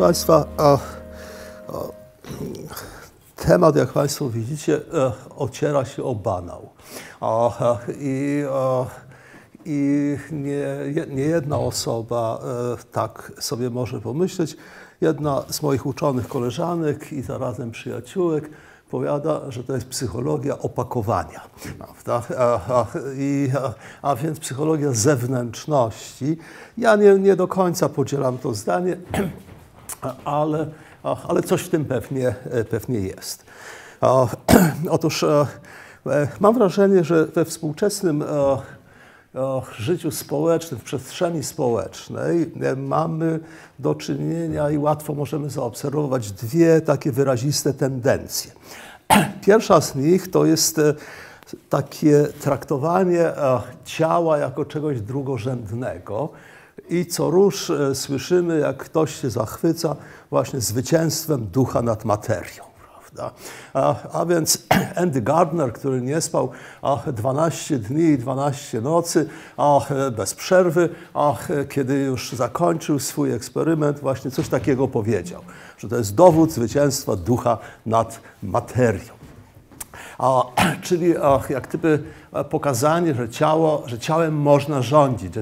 Państwa, temat, jak Państwo widzicie, ociera się o banał. I nie jedna osoba tak sobie może pomyśleć. Jedna z moich uczonych koleżanek i zarazem przyjaciółek powiada, że to jest psychologia opakowania. A więc psychologia zewnętrzności. Ja nie do końca podzielam to zdanie, ale coś w tym pewnie jest. Otóż mam wrażenie, że we współczesnym życiu społecznym, w przestrzeni społecznej mamy do czynienia i łatwo możemy zaobserwować dwie takie wyraziste tendencje. Pierwsza z nich to jest takie traktowanie ciała jako czegoś drugorzędnego i co rusz słyszymy, jak ktoś się zachwyca właśnie zwycięstwem ducha nad materią. A więc Andy Gardner, który nie spał 12 dni i 12 nocy bez przerwy, kiedy już zakończył swój eksperyment, właśnie coś takiego powiedział, że to jest dowód zwycięstwa ducha nad materią. Czyli jak gdyby pokazanie, że ciałem można rządzić,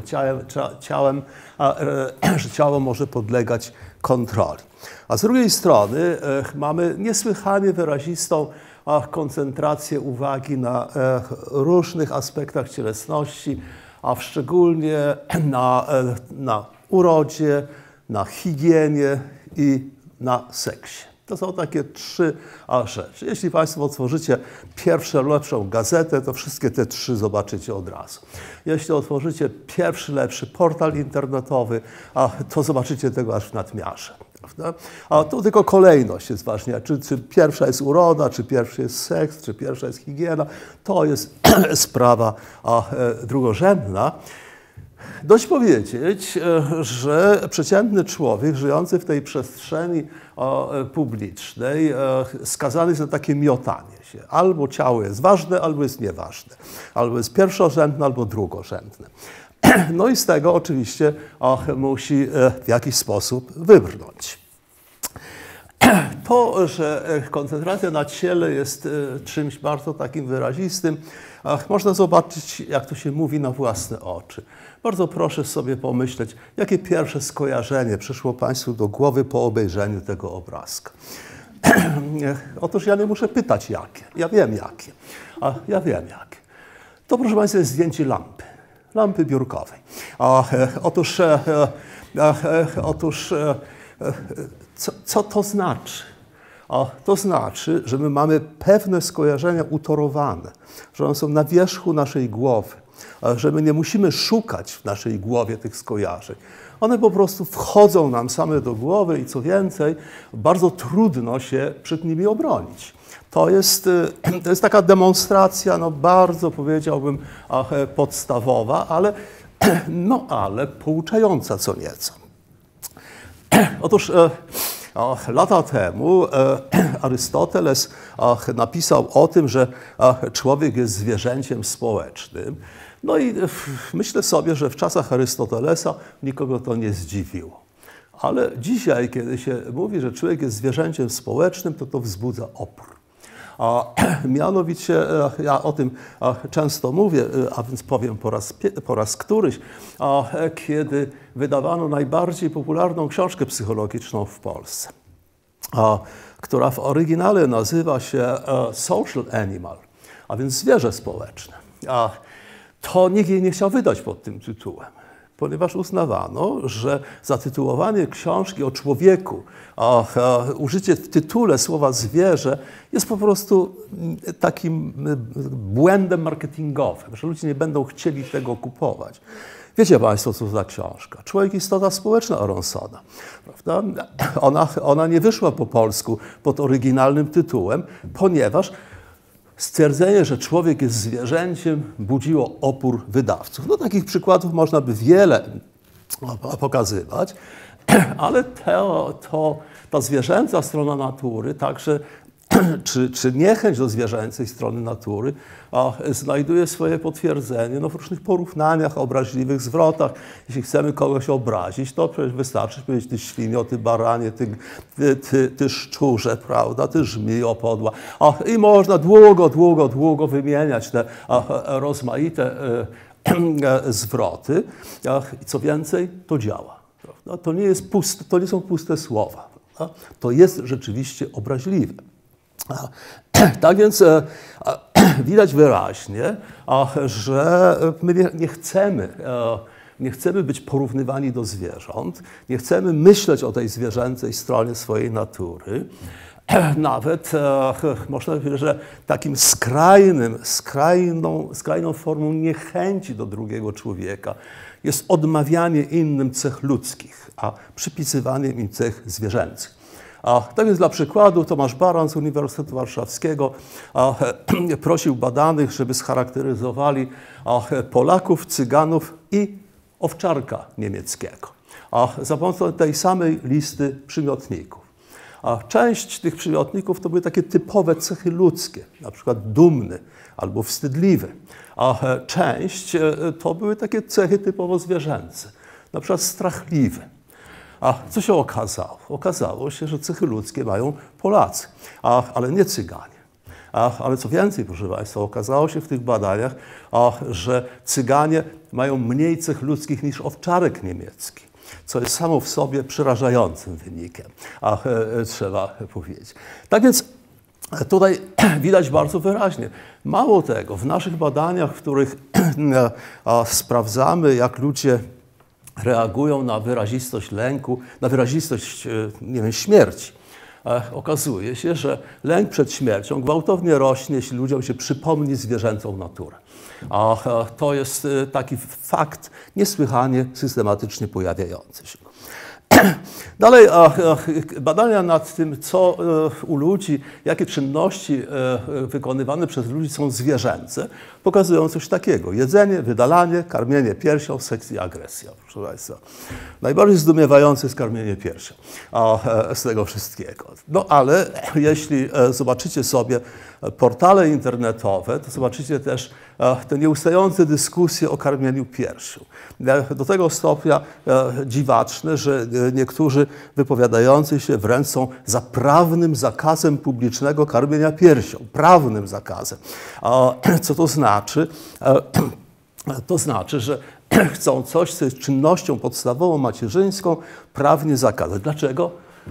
że ciało może podlegać kontroli. A z drugiej strony mamy niesłychanie wyrazistą koncentrację uwagi na różnych aspektach cielesności, a szczególnie na urodzie, na higienie i na seksie. To są takie trzy rzeczy. Jeśli Państwo otworzycie pierwszą lepszą gazetę, to wszystkie te trzy zobaczycie od razu. Jeśli otworzycie pierwszy lepszy portal internetowy, to zobaczycie tego aż w nadmiarze. A tu tylko kolejność jest ważna. Czy pierwsza jest uroda, czy pierwszy jest seks, czy pierwsza jest higiena. To jest sprawa drugorzędna. Dość powiedzieć, że przeciętny człowiek żyjący w tej przestrzeni publicznej skazany jest na takie miotanie się. Albo ciało jest ważne, albo jest nieważne. Albo jest pierwszorzędne, albo drugorzędne. No i z tego oczywiście musi w jakiś sposób wybrnąć. To, że koncentracja na ciele jest czymś bardzo takim wyrazistym, można zobaczyć, jak to się mówi na własne oczy. Bardzo proszę sobie pomyśleć, jakie pierwsze skojarzenie przyszło Państwu do głowy po obejrzeniu tego obrazka. Otóż ja nie muszę pytać jakie. Ja wiem jakie. To, proszę Państwa, jest zdjęcie lampy biurkowej. Co to znaczy? To znaczy, że my mamy pewne skojarzenia utorowane, że one są na wierzchu naszej głowy, że my nie musimy szukać w naszej głowie tych skojarzeń. One po prostu wchodzą nam same do głowy i co więcej, bardzo trudno się przed nimi obronić. To jest taka demonstracja, no bardzo powiedziałbym podstawowa, ale pouczająca co nieco. Otóż lata temu Arystoteles napisał o tym, że człowiek jest zwierzęciem społecznym. No i myślę sobie, że w czasach Arystotelesa nikogo to nie zdziwiło. Ale dzisiaj, kiedy się mówi, że człowiek jest zwierzęciem społecznym, to wzbudza opór. Mianowicie, ja o tym często mówię, a więc powiem po raz któryś, kiedy wydawano najbardziej popularną książkę psychologiczną w Polsce, która w oryginale nazywa się Social Animal, a więc zwierzę społeczne. To nikt jej nie chciał wydać pod tym tytułem, ponieważ uznawano, że zatytułowanie książki o człowieku, użycie w tytule słowa zwierzę jest po prostu takim błędem marketingowym, że ludzie nie będą chcieli tego kupować. Wiecie Państwo, co to za książka? Człowiek, istota społeczna Aronsona. Prawda? Ona nie wyszła po polsku pod oryginalnym tytułem, ponieważ stwierdzenie, że człowiek jest zwierzęciem, budziło opór wydawców. No, takich przykładów można by wiele pokazywać, ale ta zwierzęca strona natury także czy niechęć do zwierzęcej strony natury znajduje swoje potwierdzenie w różnych porównaniach, obraźliwych zwrotach. Jeśli chcemy kogoś obrazić, to przecież wystarczy powiedzieć: ty świnio, ty baranie, ty szczurze, prawda, ty żmijo podła. I można długo wymieniać te rozmaite zwroty. I co więcej, to działa. Prawda? To nie są puste słowa. Prawda? To jest rzeczywiście obraźliwe. Tak więc widać wyraźnie, że my nie chcemy być porównywani do zwierząt, nie chcemy myśleć o tej zwierzęcej stronie swojej natury. Nawet można powiedzieć, że takim skrajną formą niechęci do drugiego człowieka jest odmawianie innym cech ludzkich, a przypisywanie im cech zwierzęcych. Tak więc dla przykładu Tomasz Baran z Uniwersytetu Warszawskiego prosił badanych, żeby scharakteryzowali Polaków, Cyganów i owczarka niemieckiego za pomocą tej samej listy przymiotników. Część tych przymiotników to były takie typowe cechy ludzkie, na przykład dumny albo wstydliwy, a część to były takie cechy typowo zwierzęce, na przykład strachliwy. A co się okazało? Okazało się, że cechy ludzkie mają Polacy, ale nie Cyganie. Ale co więcej, proszę Państwa, okazało się w tych badaniach, że Cyganie mają mniej cech ludzkich niż owczarek niemiecki, co jest samo w sobie przerażającym wynikiem, trzeba powiedzieć. Tak więc tutaj widać bardzo wyraźnie. Mało tego, w naszych badaniach, w których sprawdzamy, jak ludzie reagują na wyrazistość lęku, na wyrazistość, nie wiem, śmierci, okazuje się, że lęk przed śmiercią gwałtownie rośnie, jeśli ludziom się przypomni zwierzęcą naturę. To jest taki fakt niesłychanie systematycznie pojawiający się. Dalej badania nad tym, co u ludzi, jakie czynności wykonywane przez ludzi są zwierzęce, pokazują coś takiego: jedzenie, wydalanie, karmienie piersią, seks i agresja. Proszę Państwa, najbardziej zdumiewające jest karmienie piersią z tego wszystkiego. No ale jeśli zobaczycie sobie portale internetowe, to zobaczycie też te nieustające dyskusje o karmieniu piersią. Do tego stopnia dziwaczne, że niektórzy wypowiadający się wręcz są za prawnym zakazem publicznego karmienia piersią. Prawnym zakazem. Co to znaczy? To znaczy, że chcą coś, co jest czynnością podstawową macierzyńską, prawnie zakazać. Dlaczego?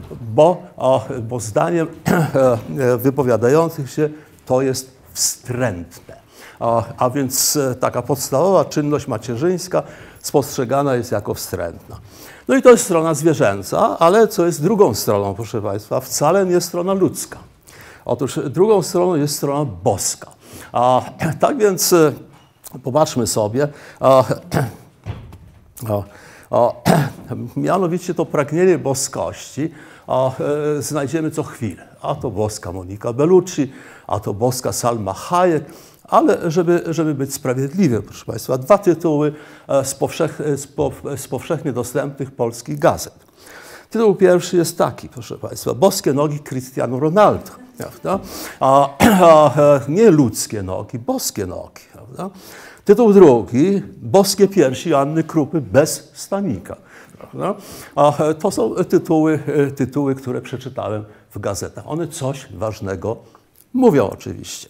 Bo zdaniem wypowiadających się to jest wstrętne. A więc taka podstawowa czynność macierzyńska spostrzegana jest jako wstrętna. No i to jest strona zwierzęca, ale co jest drugą stroną, proszę Państwa? Wcale nie strona ludzka. Otóż drugą stroną jest strona boska. Tak więc popatrzmy sobie. Mianowicie to pragnienie boskości znajdziemy co chwilę. A to boska Monika Bellucci, a to boska Salma Hayek. Ale żeby być sprawiedliwym, proszę Państwa, dwa tytuły z powszechnie dostępnych polskich gazet. Tytuł pierwszy jest taki, proszę Państwa: boskie nogi Cristiano Ronaldo. Prawda? Nie ludzkie nogi, boskie nogi. Prawda? Tytuł drugi: boskie piersi Anny Krupy bez stanika. Prawda? To są tytuły, które przeczytałem w gazetach. One coś ważnego mówią oczywiście.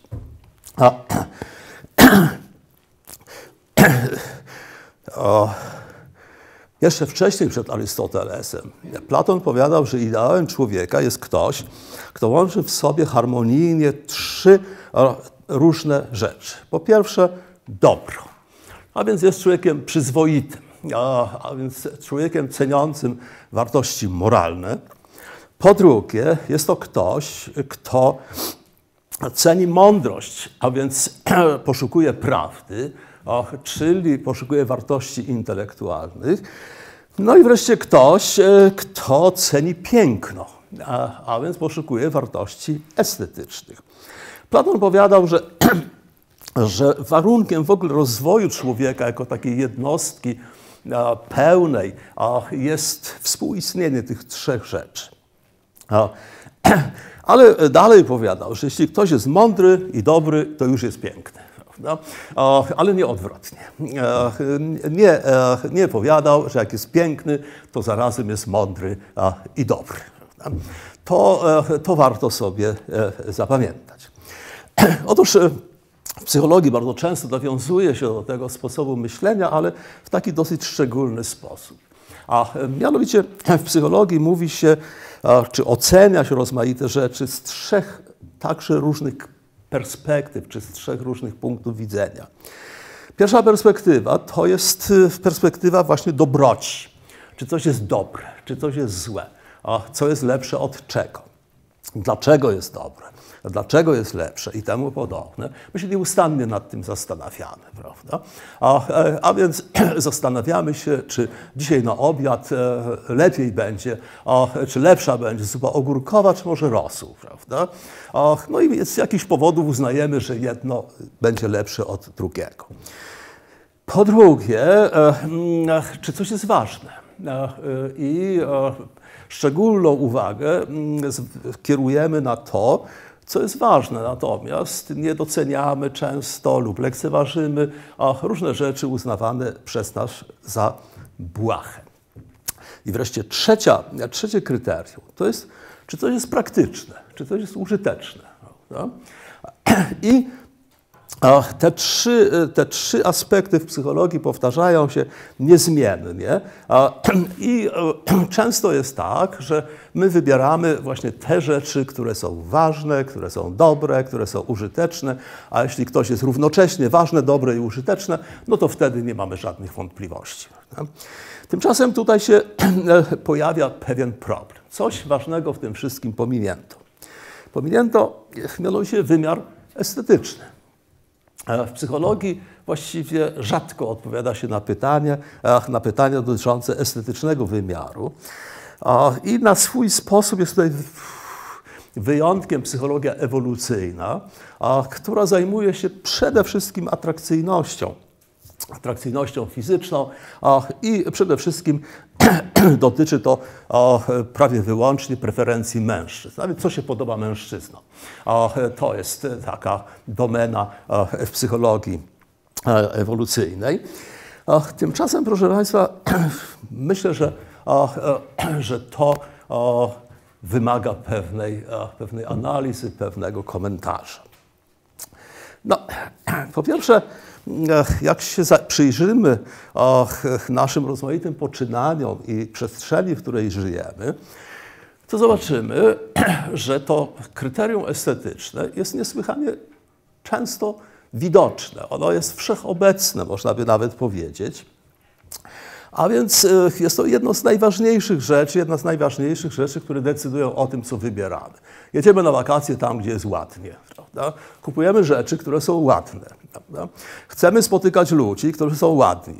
Jeszcze wcześniej przed Arystotelesem Platon powiadał, że ideałem człowieka jest ktoś, kto łączy w sobie harmonijnie trzy różne rzeczy. Po pierwsze dobro, a więc jest człowiekiem przyzwoitym, a więc człowiekiem ceniącym wartości moralne. Po drugie jest to ktoś, kto ceni mądrość, a więc poszukuje prawdy, czyli poszukuje wartości intelektualnych. No i wreszcie ktoś, kto ceni piękno, a więc poszukuje wartości estetycznych. Platon powiadał, że warunkiem w ogóle rozwoju człowieka jako takiej jednostki pełnej jest współistnienie tych trzech rzeczy. Ale dalej powiadał, że jeśli ktoś jest mądry i dobry, to już jest piękny. Prawda? Ale nie odwrotnie. Nie powiadał, że jak jest piękny, to zarazem jest mądry i dobry. Prawda? To warto sobie zapamiętać. Otóż w psychologii bardzo często nawiązuje się do tego sposobu myślenia, ale w taki dosyć szczególny sposób. A mianowicie w psychologii mówi się, czy ocenia się rozmaite rzeczy z trzech także różnych perspektyw, czy z trzech różnych punktów widzenia. Pierwsza perspektywa to jest perspektywa właśnie dobroci. Czy coś jest dobre, czy coś jest złe, a co jest lepsze od czego. Dlaczego jest dobre, dlaczego jest lepsze i temu podobne. My się nieustannie nad tym zastanawiamy, prawda? A więc zastanawiamy się, czy dzisiaj na obiad lepiej będzie, czy lepsza będzie zupa ogórkowa, czy może rosół, prawda? No i z jakichś powodów uznajemy, że jedno będzie lepsze od drugiego. Po drugie, czy coś jest ważne i szczególną uwagę kierujemy na to, co jest ważne, natomiast nie doceniamy często lub lekceważymy różne rzeczy uznawane przez nas za błahe. I wreszcie trzecie kryterium to jest, czy coś jest praktyczne, czy coś jest użyteczne. Prawda? I te trzy aspekty w psychologii powtarzają się niezmiennie i często jest tak, że my wybieramy właśnie te rzeczy, które są ważne, które są dobre, które są użyteczne, a jeśli ktoś jest równocześnie ważne, dobre i użyteczne, no to wtedy nie mamy żadnych wątpliwości. Tymczasem tutaj się pojawia pewien problem. Coś ważnego w tym wszystkim pominięto. Pominięto mianowicie wymiar estetyczny. W psychologii właściwie rzadko odpowiada się na pytania dotyczące estetycznego wymiaru. I na swój sposób jest tutaj wyjątkiem psychologia ewolucyjna, która zajmuje się przede wszystkim atrakcyjnością fizyczną i przede wszystkim dotyczy to prawie wyłącznie preferencji mężczyzn. A więc co się podoba mężczyznom? To jest taka domena w psychologii ewolucyjnej. Tymczasem, proszę Państwa, myślę, że to wymaga pewnej analizy, pewnego komentarza. No, po pierwsze, jak się przyjrzymy naszym rozmaitym poczynaniom i przestrzeni, w której żyjemy, to zobaczymy, że to kryterium estetyczne jest niesłychanie często widoczne. Ono jest wszechobecne, można by nawet powiedzieć. A więc jest to jedna z najważniejszych rzeczy, które decydują o tym, co wybieramy. Jedziemy na wakacje tam, gdzie jest ładnie, prawda? Kupujemy rzeczy, które są ładne, prawda? Chcemy spotykać ludzi, którzy są ładni.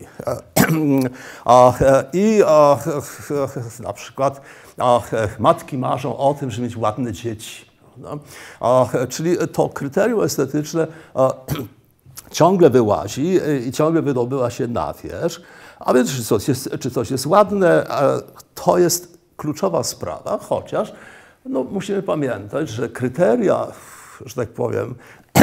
Na przykład matki marzą o tym, żeby mieć ładne dzieci. Czyli to kryterium estetyczne ciągle wyłazi i ciągle wydobywa się na wierzch. A więc czy coś jest ładne, to jest kluczowa sprawa, chociaż no, musimy pamiętać, że kryteria, że tak powiem,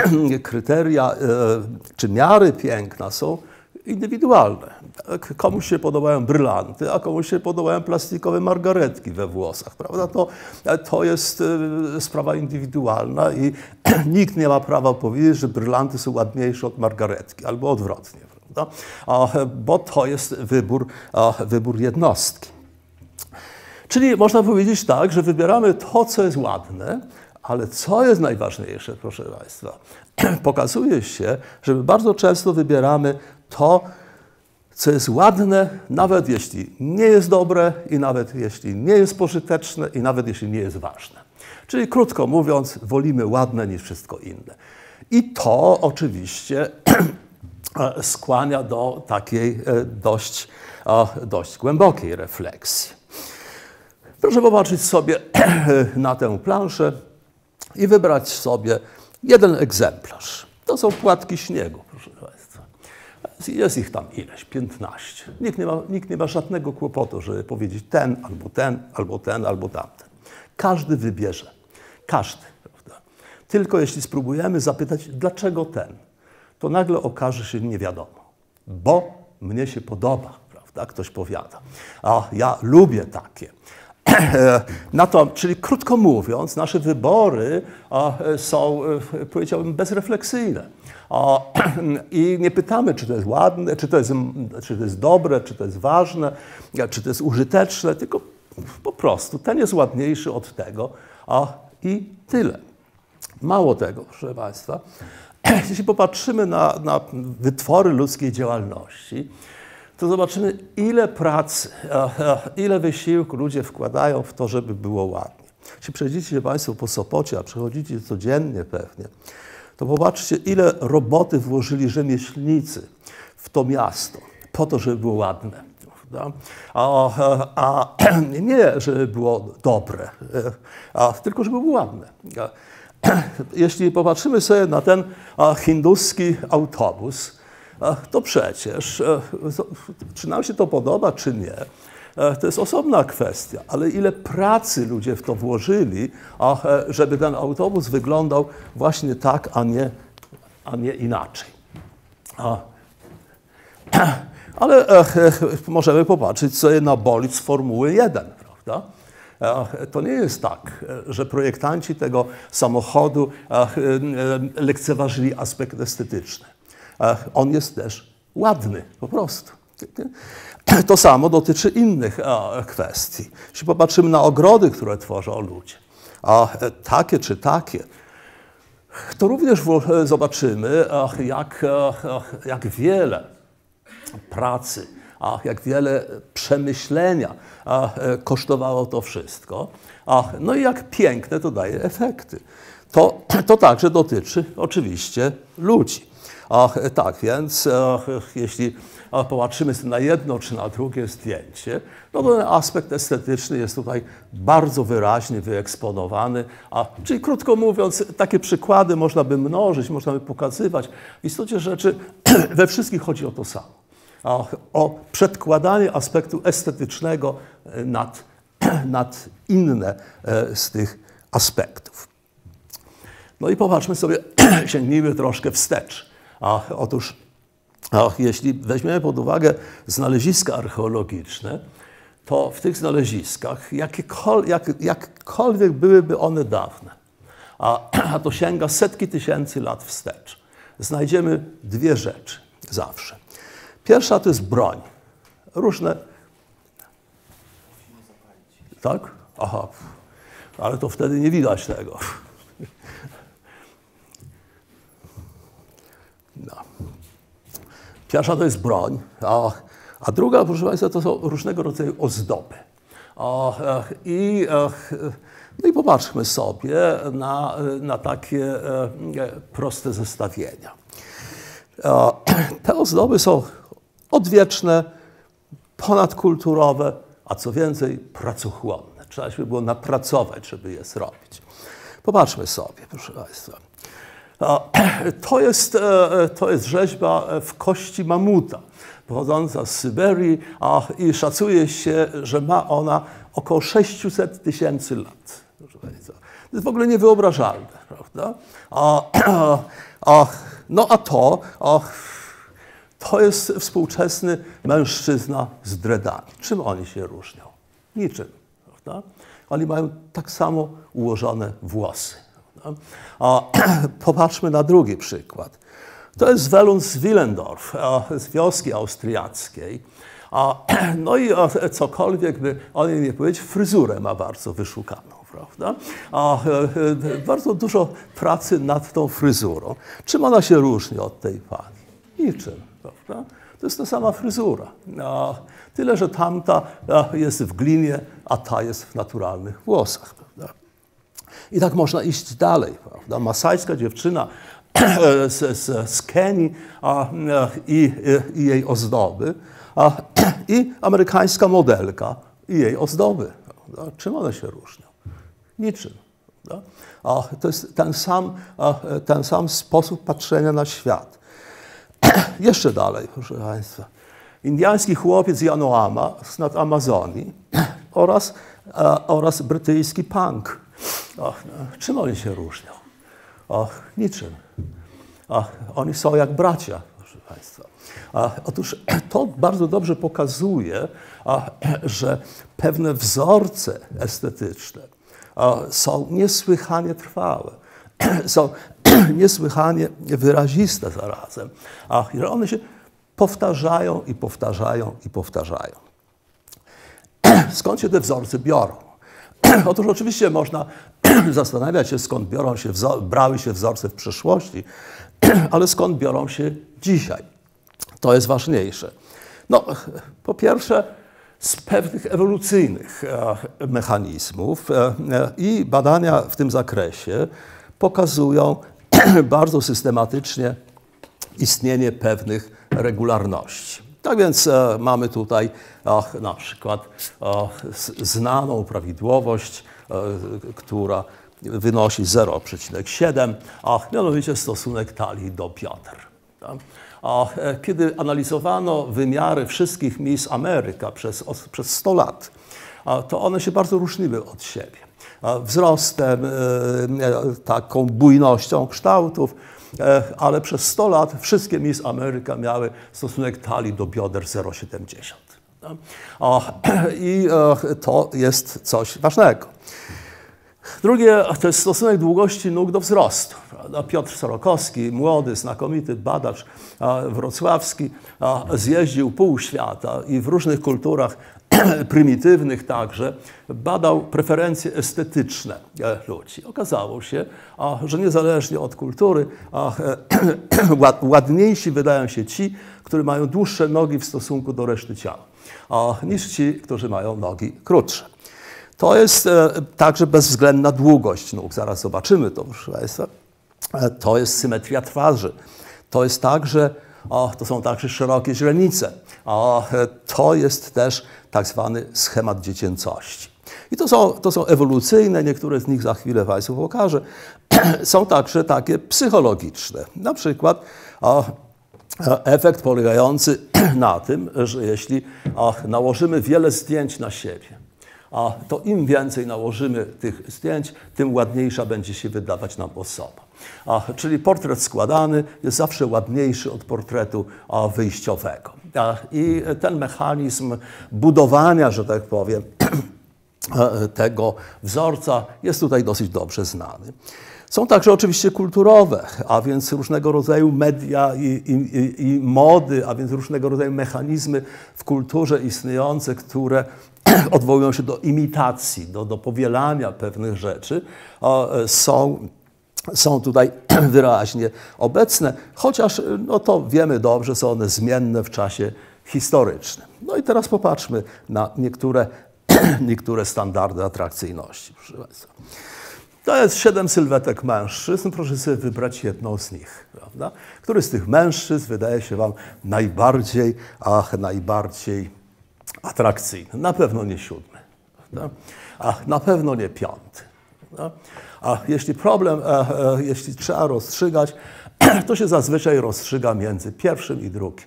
czy miary piękna są indywidualne. Komuś się podobają brylanty, a komuś się podobają plastikowe margaretki we włosach, prawda? To jest sprawa indywidualna i nikt nie ma prawa powiedzieć, że brylanty są ładniejsze od margaretki, albo odwrotnie, prawda? Bo to jest wybór jednostki. Czyli można powiedzieć tak, że wybieramy to, co jest ładne, ale co jest najważniejsze, proszę Państwa? Pokazuje się, że my bardzo często wybieramy to, co jest ładne, nawet jeśli nie jest dobre i nawet jeśli nie jest pożyteczne i nawet jeśli nie jest ważne. Czyli krótko mówiąc, wolimy ładne niż wszystko inne. I to oczywiście skłania do takiej dość głębokiej refleksji. Proszę popatrzeć sobie na tę planszę i wybrać sobie jeden egzemplarz. To są płatki śniegu, proszę Państwa. Jest ich tam ileś, 15. Nikt nie ma żadnego kłopotu, żeby powiedzieć ten, albo ten, albo ten, albo tamten. Każdy wybierze. Każdy. Prawda? Tylko jeśli spróbujemy zapytać, dlaczego ten, to nagle okaże się nie wiadomo. Bo mnie się podoba, prawda? Ktoś powiada. A ja lubię takie. Czyli krótko mówiąc, nasze wybory są, powiedziałbym, bezrefleksyjne. I nie pytamy, czy to jest ładne, czy to jest dobre, czy to jest ważne, czy to jest użyteczne, tylko po prostu ten jest ładniejszy od tego i tyle. Mało tego, proszę Państwa, jeśli popatrzymy na wytwory ludzkiej działalności, to zobaczymy, ile pracy, ile wysiłku ludzie wkładają w to, żeby było ładnie. Jeśli przejdziecie się Państwo po Sopocie, a przechodzicie codziennie pewnie, to popatrzcie, ile roboty włożyli rzemieślnicy w to miasto, po to, żeby było ładne. A nie, żeby było dobre, tylko żeby było ładne. Jeśli popatrzymy sobie na ten hinduski autobus, to przecież, czy nam się to podoba, czy nie, to jest osobna kwestia, ale ile pracy ludzie w to włożyli, żeby ten autobus wyglądał właśnie tak, a nie inaczej. Ale możemy popatrzeć sobie na bolid z Formuły 1, prawda? To nie jest tak, że projektanci tego samochodu lekceważyli aspekt estetyczny. On jest też ładny, po prostu. To samo dotyczy innych kwestii. Jeśli popatrzymy na ogrody, które tworzą ludzie, takie czy takie, to również zobaczymy, jak wiele pracy, jak wiele przemyślenia kosztowało to wszystko, no i jak piękne to daje efekty. To także dotyczy oczywiście ludzi. Tak więc jeśli popatrzymy na jedno czy na drugie zdjęcie, no to ten aspekt estetyczny jest tutaj bardzo wyraźnie wyeksponowany. Czyli krótko mówiąc, takie przykłady można by mnożyć, można by pokazywać. W istocie rzeczy we wszystkich chodzi o to samo. O przedkładanie aspektu estetycznego nad inne z tych aspektów. No i popatrzmy sobie, sięgnijmy troszkę wstecz. Otóż jeśli weźmiemy pod uwagę znaleziska archeologiczne, to w tych znaleziskach, jakkolwiek byłyby one dawne, a to sięga setki tysięcy lat wstecz, znajdziemy dwie rzeczy zawsze. Pierwsza to jest broń. Różne... Tak? Aha. Ale to wtedy nie widać tego. No. Pierwsza to jest broń, a druga, proszę Państwa, to są różnego rodzaju ozdoby. No i popatrzmy sobie na takie proste zestawienia. Te ozdoby są odwieczne, ponadkulturowe, a co więcej, pracochłonne. Trzeba się było napracować, żeby je zrobić. Popatrzmy sobie, proszę Państwa. To jest rzeźba w kości mamuta, pochodząca z Syberii i szacuje się, że ma ona około 600 tysięcy lat. Proszę Państwa. To jest w ogóle niewyobrażalne, prawda? No a to jest współczesny mężczyzna z dreadami. Czym oni się różnią? Niczym, prawda? Oni mają tak samo ułożone włosy. Popatrzmy na drugi przykład. To jest Wellens z Willendorf, z wioski austriackiej. No i cokolwiek by o niej nie powiedzieć, fryzurę ma bardzo wyszukaną, prawda? Bardzo dużo pracy nad tą fryzurą. Czym ona się różni od tej pani? Niczym, prawda? To jest ta sama fryzura. Tyle, że tamta jest w glinie, a ta jest w naturalnych włosach, prawda? I tak można iść dalej, prawda? Masajska dziewczyna z Kenii i jej ozdoby, i amerykańska modelka i jej ozdoby. Prawda? Czym one się różnią? Niczym. Prawda? To jest ten sam sposób patrzenia na świat. Jeszcze dalej, proszę Państwa. Indiański chłopiec Yanomama z nad Amazonii oraz brytyjski punk. Czym oni się różnią? Niczym. Oni są jak bracia, proszę Państwa. Otóż to bardzo dobrze pokazuje, że pewne wzorce estetyczne są niesłychanie trwałe, są niesłychanie wyraziste zarazem, i że one się powtarzają i powtarzają i powtarzają. Skąd się te wzorce biorą? Otóż oczywiście można zastanawiać się, skąd brały się wzorce w przeszłości, ale skąd biorą się dzisiaj? To jest ważniejsze. No, po pierwsze, z pewnych ewolucyjnych mechanizmów i badania w tym zakresie pokazują bardzo systematycznie istnienie pewnych regularności. Tak więc mamy tutaj na przykład znaną prawidłowość, która wynosi 0,7, mianowicie stosunek talii do bioder. Kiedy analizowano wymiary wszystkich Miss Ameryka przez 100 lat, to one się bardzo różniły od siebie. Wzrostem, taką bujnością kształtów, ale przez 100 lat wszystkie Miss Ameryka miały stosunek talii do bioder 0,70. I to jest coś ważnego. Drugie to jest stosunek długości nóg do wzrostu. Piotr Sorokowski, młody, znakomity badacz wrocławski, zjeździł pół świata i w różnych kulturach prymitywnych także badał preferencje estetyczne ludzi. Okazało się, że niezależnie od kultury ładniejsi wydają się ci, którzy mają dłuższe nogi w stosunku do reszty ciała, niż ci, którzy mają nogi krótsze. To jest także bezwzględna długość nóg. Zaraz zobaczymy to, proszę Państwa. To jest symetria twarzy. To jest także, to są także szerokie źrenice. To jest też tak zwany schemat dziecięcości. I to są ewolucyjne, niektóre z nich za chwilę Państwu pokażę. Są także takie psychologiczne. Na przykład efekt polegający na tym, że jeśli nałożymy wiele zdjęć na siebie, to im więcej nałożymy tych zdjęć, tym ładniejsza będzie się wydawać nam osoba. Czyli portret składany jest zawsze ładniejszy od portretu wyjściowego. I ten mechanizm budowania, że tak powiem, tego wzorca jest tutaj dosyć dobrze znany. Są także oczywiście kulturowe, a więc różnego rodzaju media i mody, a więc różnego rodzaju mechanizmy w kulturze istniejące, które odwołują się do imitacji, do powielania pewnych rzeczy, są tutaj wyraźnie obecne, chociaż no to wiemy dobrze, są one zmienne w czasie historycznym. No i teraz popatrzmy na niektóre standardy atrakcyjności, proszę Państwa. To jest 7 sylwetek mężczyzn, proszę sobie wybrać jedną z nich, prawda? Który z tych mężczyzn wydaje się Wam najbardziej atrakcyjny? Na pewno nie 7, prawda? A na pewno nie 5. Prawda? A jeśli trzeba rozstrzygać, to się zazwyczaj rozstrzyga między pierwszym i drugim.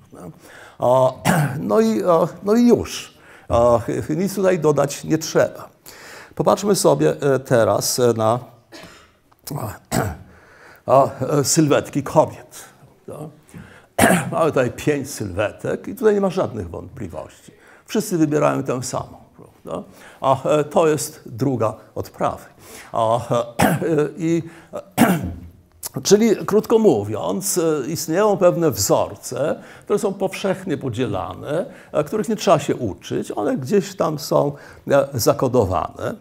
No i już. Nic tutaj dodać nie trzeba. Popatrzmy sobie teraz na sylwetki kobiet. Mamy tutaj 5 sylwetek i tutaj nie ma żadnych wątpliwości. Wszyscy wybierają tę samą. Prawda? A to jest druga od prawej. Czyli krótko mówiąc, istnieją pewne wzorce, które są powszechnie podzielane, których nie trzeba się uczyć, one gdzieś tam są zakodowane.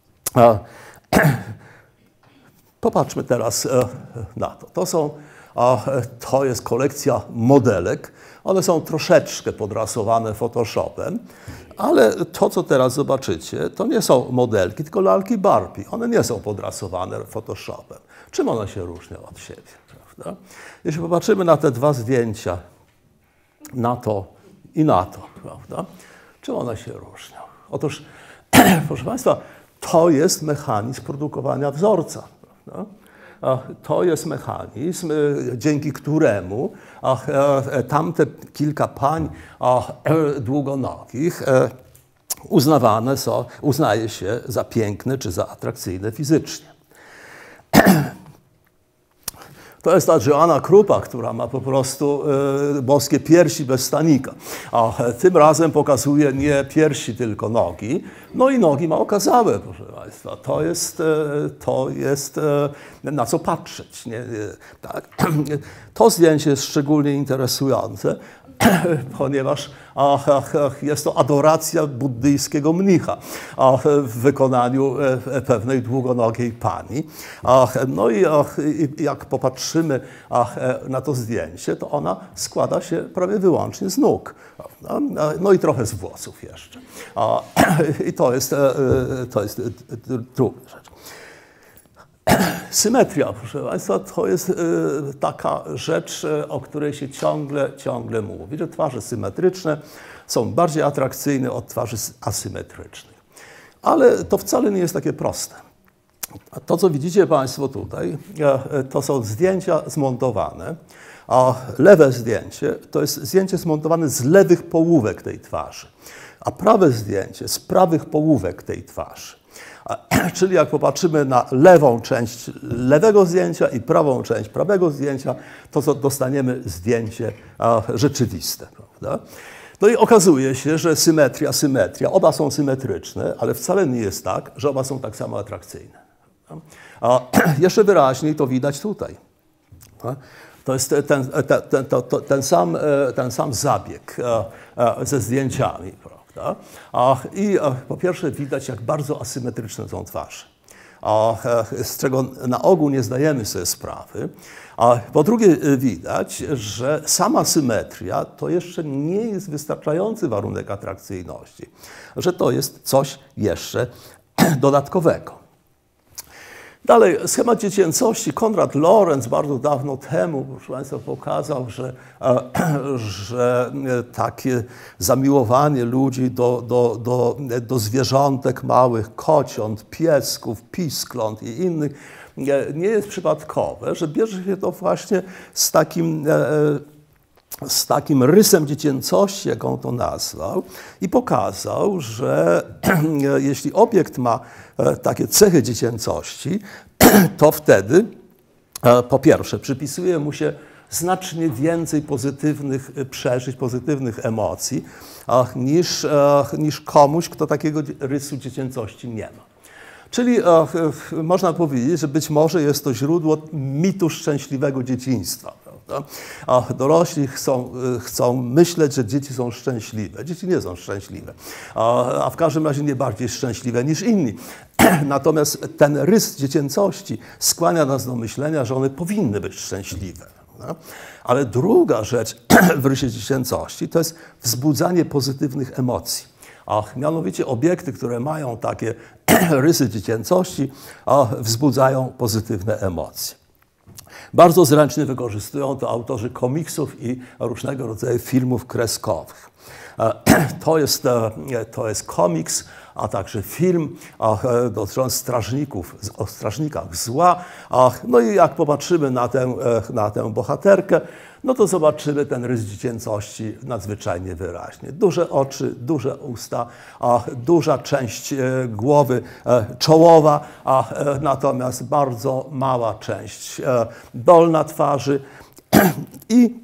Popatrzmy teraz na to. To jest kolekcja modelek. One są troszeczkę podrasowane Photoshopem, ale to, co teraz zobaczycie, to nie są modelki, tylko lalki Barbie. One nie są podrasowane Photoshopem. Czym one się różnią od siebie, prawda? Jeśli popatrzymy na te dwa zdjęcia, na to i na to, prawda? Czym one się różnią? Otóż, proszę Państwa, to jest mechanizm produkowania wzorca, prawda? To jest mechanizm, dzięki któremu tamte kilka pań długonogich uznaje się za piękne czy za atrakcyjne fizycznie. To jest ta Joanna Krupa, która ma po prostu boskie piersi bez stanika. A tym razem pokazuje nie piersi, tylko nogi. No i nogi ma okazałe, proszę Państwa. To jest na co patrzeć. Tak. To zdjęcie jest szczególnie interesujące, ponieważ jest to adoracja buddyjskiego mnicha w wykonaniu pewnej długonogiej pani. No i jak popatrzymy na to zdjęcie, to ona składa się prawie wyłącznie z nóg. No i trochę z włosów jeszcze. I to jest druga rzecz. Symetria, proszę Państwa, to jest taka rzecz, o której się ciągle mówi, że twarze symetryczne są bardziej atrakcyjne od twarzy asymetrycznych. Ale to wcale nie jest takie proste. To, co widzicie Państwo tutaj, to są zdjęcia zmontowane, a lewe zdjęcie to jest zdjęcie zmontowane z lewych połówek tej twarzy, a prawe zdjęcie z prawych połówek tej twarzy. Czyli jak popatrzymy na lewą część lewego zdjęcia i prawą część prawego zdjęcia, to dostaniemy zdjęcie rzeczywiste, prawda? No i okazuje się, że symetria, oba są symetryczne, ale wcale nie jest tak, że oba są tak samo atrakcyjne. Jeszcze wyraźniej to widać tutaj. To jest ten sam zabieg ze zdjęciami. I po pierwsze widać, jak bardzo asymetryczne są twarze, z czego na ogół nie zdajemy sobie sprawy. A po drugie widać, że sama symetria to jeszcze nie jest wystarczający warunek atrakcyjności, że to jest coś jeszcze dodatkowego. Dalej, schemat dziecięcości. Konrad Lorenz bardzo dawno temu, proszę Państwa, pokazał, że takie zamiłowanie ludzi do zwierzątek małych, kociąt, piesków, piskląt i innych nie jest przypadkowe, że bierze się to właśnie z takim rysem dziecięcości, jak on to nazwał, i pokazał, że jeśli obiekt ma takie cechy dziecięcości, to wtedy po pierwsze przypisuje mu się znacznie więcej pozytywnych przeżyć, pozytywnych emocji niż komuś, kto takiego rysu dziecięcości nie ma. Czyli można powiedzieć, że być może jest to źródło mitu szczęśliwego dzieciństwa. Prawda? A dorośli chcą myśleć, że dzieci są szczęśliwe. Dzieci nie są szczęśliwe, a w każdym razie nie bardziej szczęśliwe niż inni. Natomiast ten rys dziecięcości skłania nas do myślenia, że one powinny być szczęśliwe. Prawda? Ale druga rzecz w rysie dziecięcości to jest wzbudzanie pozytywnych emocji. Mianowicie obiekty, które mają takie rysy dziecięcości, wzbudzają pozytywne emocje. Bardzo zręcznie wykorzystują to autorzy komiksów i różnego rodzaju filmów kreskowych. To jest komiks, a także film dotyczący strażników, o strażnikach zła. No i jak popatrzymy na tę bohaterkę, no to zobaczymy ten rys dziecięcości nadzwyczajnie wyraźnie. Duże oczy, duże usta, duża część głowy czołowa, natomiast bardzo mała część dolna twarzy. I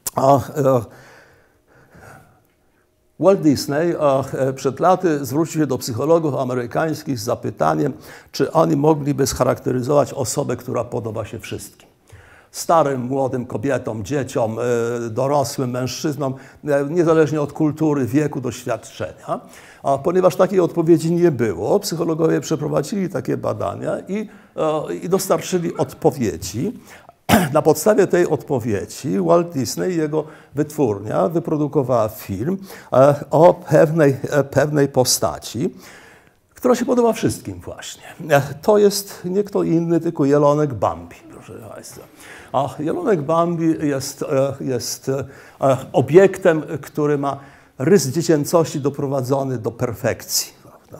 Walt Disney przed laty zwrócił się do psychologów amerykańskich z zapytaniem, czy oni mogliby scharakteryzować osobę, która podoba się wszystkim. Starym, młodym kobietom, dzieciom, dorosłym mężczyznom, niezależnie od kultury, wieku, doświadczenia. A ponieważ takiej odpowiedzi nie było, psychologowie przeprowadzili takie badania i dostarczyli odpowiedzi. Na podstawie tej odpowiedzi Walt Disney i jego wytwórnia wyprodukowała film o pewnej postaci, która się podoba wszystkim właśnie. To jest nie kto inny, tylko jelonek Bambi, proszę Państwa. A jelonek Bambi jest obiektem, który ma rys dziecięcości doprowadzony do perfekcji.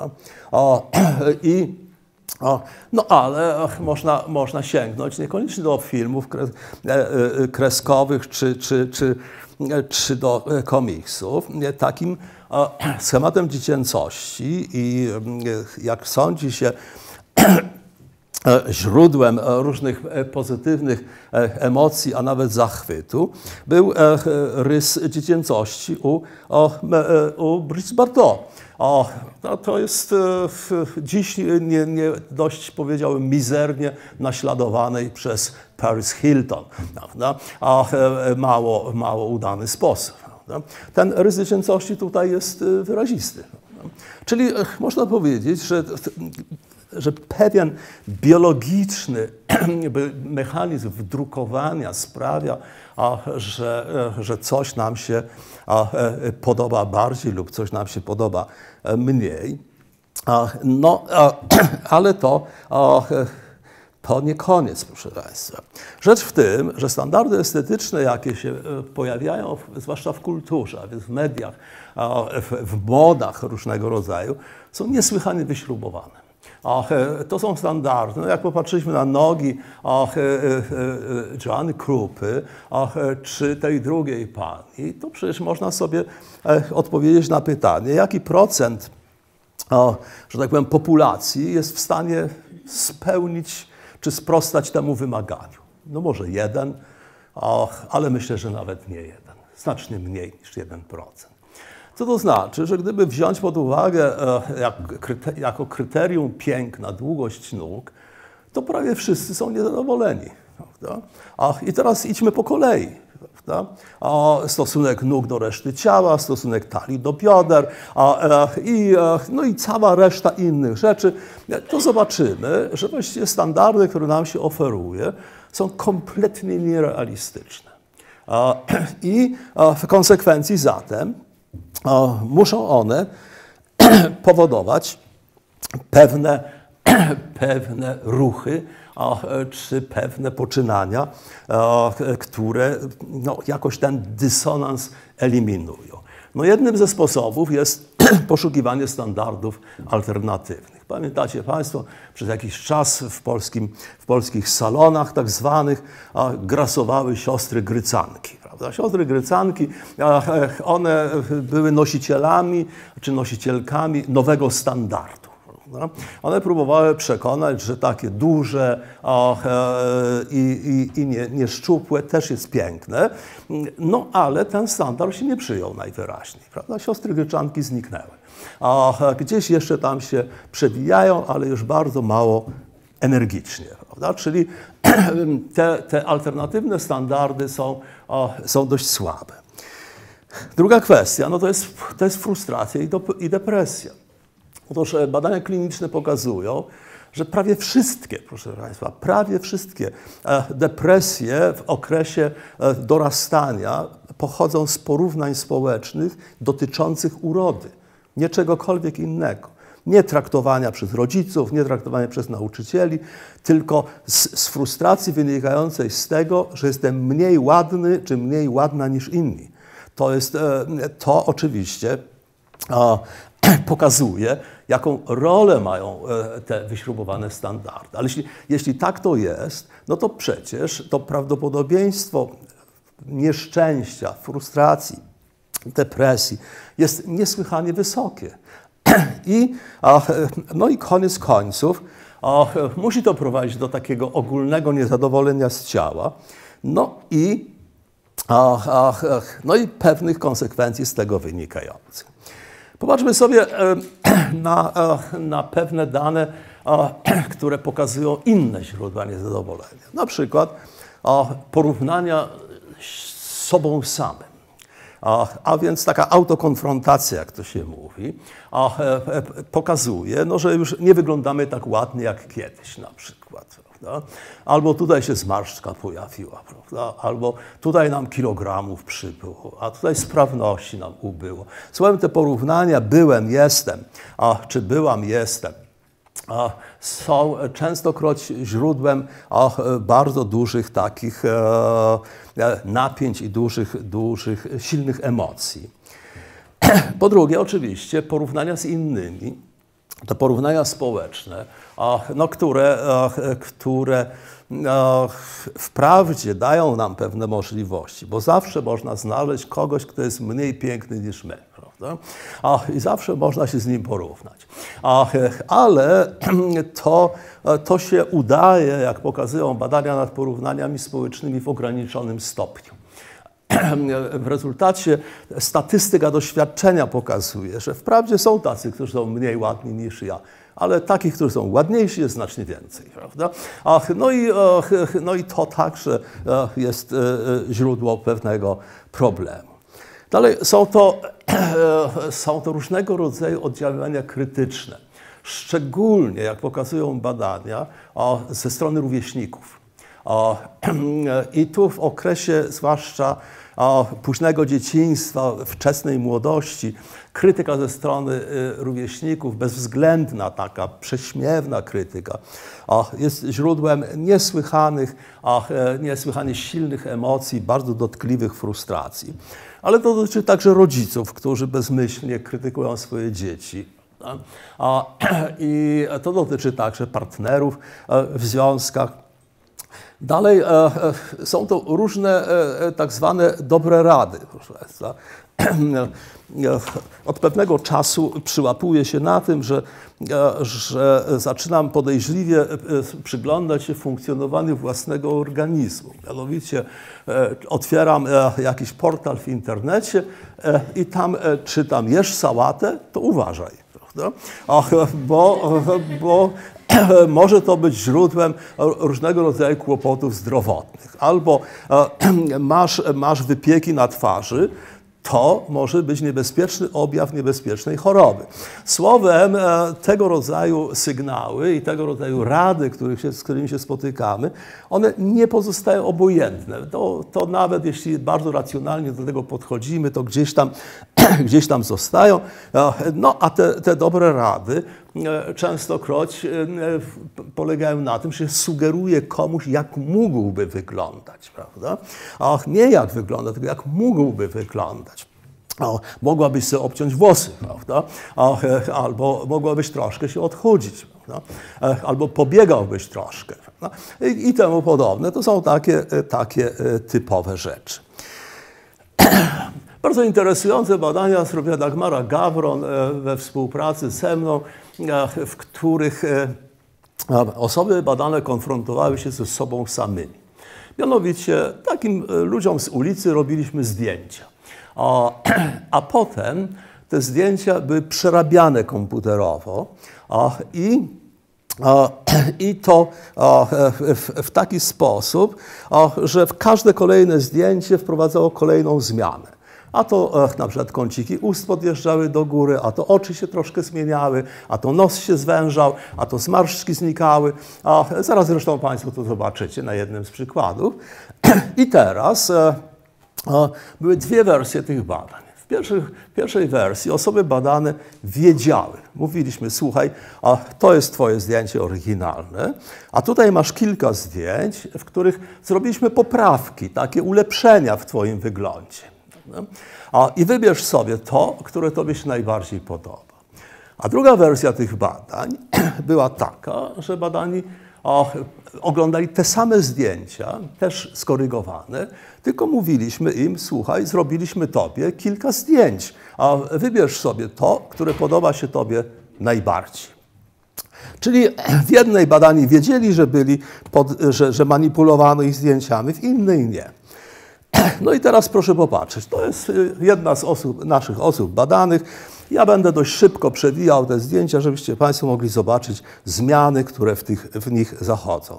No ale można sięgnąć niekoniecznie do filmów kreskowych czy do komiksów. Takim schematem dziecięcości i jak sądzi się źródłem różnych pozytywnych emocji, a nawet zachwytu, był rys dziecięcości u Brigitte Bardot. No to jest dziś nie dość, powiedziałbym, mizernie naśladowanej przez Paris Hilton, prawda? Mało udany sposób. Prawda? Ten rys dziecięcości tutaj jest wyrazisty. Prawda? Czyli można powiedzieć, że pewien biologiczny mechanizm wdrukowania sprawia, że coś nam się podoba bardziej lub coś nam się podoba mniej. No, ale to nie koniec, proszę Państwa. Rzecz w tym, że standardy estetyczne, jakie się pojawiają, zwłaszcza w kulturze, a więc w mediach, w modach różnego rodzaju, są niesłychanie wyśrubowane. To są standardy. No jak popatrzyliśmy na nogi Joanny Krupy czy tej drugiej pani, to przecież można sobie odpowiedzieć na pytanie, jaki procent, że tak powiem, populacji jest w stanie spełnić czy sprostać temu wymaganiu. No może 1, ale myślę, że nawet nie 1. Znacznie mniej niż 1%. Co to znaczy, że gdyby wziąć pod uwagę jako kryterium piękna długość nóg, to prawie wszyscy są niezadowoleni. Prawda? I teraz idźmy po kolei. Prawda? Stosunek nóg do reszty ciała, stosunek talii do bioder no i cała reszta innych rzeczy, to zobaczymy, że właściwie standardy, które nam się oferuje, są kompletnie nierealistyczne. I w konsekwencji zatem muszą one powodować pewne ruchy czy pewne poczynania, które jakoś ten dysonans eliminują. No jednym ze sposobów jest poszukiwanie standardów alternatywnych. Pamiętacie Państwo, przez jakiś czas w polskich salonach tak zwanych grasowały siostry Grycanki. Prawda? Siostry Grycanki, one były nosicielami czy nosicielkami nowego standardu. One próbowały przekonać, że takie duże i nieszczupłe też jest piękne, no ale ten standard się nie przyjął najwyraźniej. Prawda? Siostry Gryczanki zniknęły. Gdzieś jeszcze tam się przewijają, ale już bardzo mało energicznie. Prawda? Czyli te alternatywne standardy są dość słabe. Druga kwestia, no to jest frustracja i depresja. Otóż badania kliniczne pokazują, że prawie wszystkie, proszę Państwa, prawie wszystkie depresje w okresie dorastania pochodzą z porównań społecznych dotyczących urody, nie czegokolwiek innego. Nie traktowania przez rodziców, nie traktowania przez nauczycieli, tylko z frustracji wynikającej z tego, że jestem mniej ładny czy mniej ładna niż inni. To oczywiście pokazuje, jaką rolę mają te wyśrubowane standardy. Ale jeśli tak to jest, no to przecież to prawdopodobieństwo nieszczęścia, frustracji, depresji jest niesłychanie wysokie. No i koniec końców musi to prowadzić do takiego ogólnego niezadowolenia z ciała, no i pewnych konsekwencji z tego wynikających. Popatrzmy sobie na pewne dane, które pokazują inne źródła niezadowolenia. Na przykład porównania z sobą samym. A więc taka autokonfrontacja, jak to się mówi, pokazuje, że już nie wyglądamy tak ładnie jak kiedyś na przykład. Prawda? Albo tutaj się zmarszczka pojawiła, prawda? Albo tutaj nam kilogramów przybyło, a tutaj sprawności nam ubyło. Słowem, te porównania byłem, jestem, czy byłam, jestem, są częstokroć źródłem bardzo dużych takich napięć i dużych, silnych emocji. Po drugie, oczywiście, porównania z innymi, te porównania społeczne, które wprawdzie dają nam pewne możliwości, bo zawsze można znaleźć kogoś, kto jest mniej piękny niż my. Prawda? prawda? I zawsze można się z nim porównać. Ale to się udaje, jak pokazują badania nad porównaniami społecznymi, w ograniczonym stopniu. W rezultacie statystyka doświadczenia pokazuje, że wprawdzie są tacy, którzy są mniej ładni niż ja, ale takich, którzy są ładniejsi, jest znacznie więcej, prawda? No i to także jest źródło pewnego problemu. Dalej są to różnego rodzaju oddziaływania krytyczne, szczególnie, jak pokazują badania, ze strony rówieśników. I tu w okresie zwłaszcza późnego dzieciństwa, wczesnej młodości, krytyka ze strony rówieśników, bezwzględna, taka prześmiewna krytyka, jest źródłem niesłychanie silnych emocji, bardzo dotkliwych frustracji. Ale to dotyczy także rodziców, którzy bezmyślnie krytykują swoje dzieci. I to dotyczy także partnerów w związkach. Dalej są to różne tak zwane dobre rady. Proszę Państwa. Od pewnego czasu przyłapuję się na tym, że zaczynam podejrzliwie przyglądać się funkcjonowaniu własnego organizmu. Mianowicie otwieram jakiś portal w internecie i tam czytam: jesz sałatę, to uważaj. Prawda? Bo może to być źródłem różnego rodzaju kłopotów zdrowotnych. Albo masz wypieki na twarzy, to może być niebezpieczny objaw niebezpiecznej choroby. Słowem, tego rodzaju sygnały i tego rodzaju rady, z którymi się spotykamy, one nie pozostają obojętne. To nawet jeśli bardzo racjonalnie do tego podchodzimy, to gdzieś tam zostają. No a te dobre rady częstokroć polegają na tym, że sugeruje komuś, jak mógłby wyglądać, prawda? Nie jak wygląda, tylko jak mógłby wyglądać. Mogłabyś sobie obciąć włosy, prawda? Albo mogłabyś troszkę się odchudzić, prawda? Albo pobiegałbyś troszkę, prawda? I temu podobne. To są takie typowe rzeczy. Bardzo interesujące badania zrobiła Dagmara Gawron we współpracy ze mną, w których osoby badane konfrontowały się ze sobą samymi. Mianowicie takim ludziom z ulicy robiliśmy zdjęcia, a potem te zdjęcia były przerabiane komputerowo i to w taki sposób, że w każde kolejne zdjęcie wprowadzało kolejną zmianę. A to na przykład kąciki ust podjeżdżały do góry, a to oczy się troszkę zmieniały, a to nos się zwężał, a to zmarszczki znikały. Zaraz zresztą Państwo to zobaczycie na jednym z przykładów. I teraz były dwie wersje tych badań. W pierwszej wersji osoby badane wiedziały. Mówiliśmy: słuchaj, to jest Twoje zdjęcie oryginalne, a tutaj masz kilka zdjęć, w których zrobiliśmy poprawki, takie ulepszenia w Twoim wyglądzie. I wybierz sobie to, które Tobie się najbardziej podoba. A druga wersja tych badań była taka, że badani oglądali te same zdjęcia, też skorygowane, tylko mówiliśmy im: słuchaj, zrobiliśmy Tobie kilka zdjęć, a wybierz sobie to, które podoba się Tobie najbardziej. Czyli w jednej badani wiedzieli, że manipulowano ich zdjęciami, w innej nie. No i teraz proszę popatrzeć, to jest jedna z naszych osób badanych. Ja będę dość szybko przewijał te zdjęcia, żebyście Państwo mogli zobaczyć zmiany, które w nich zachodzą.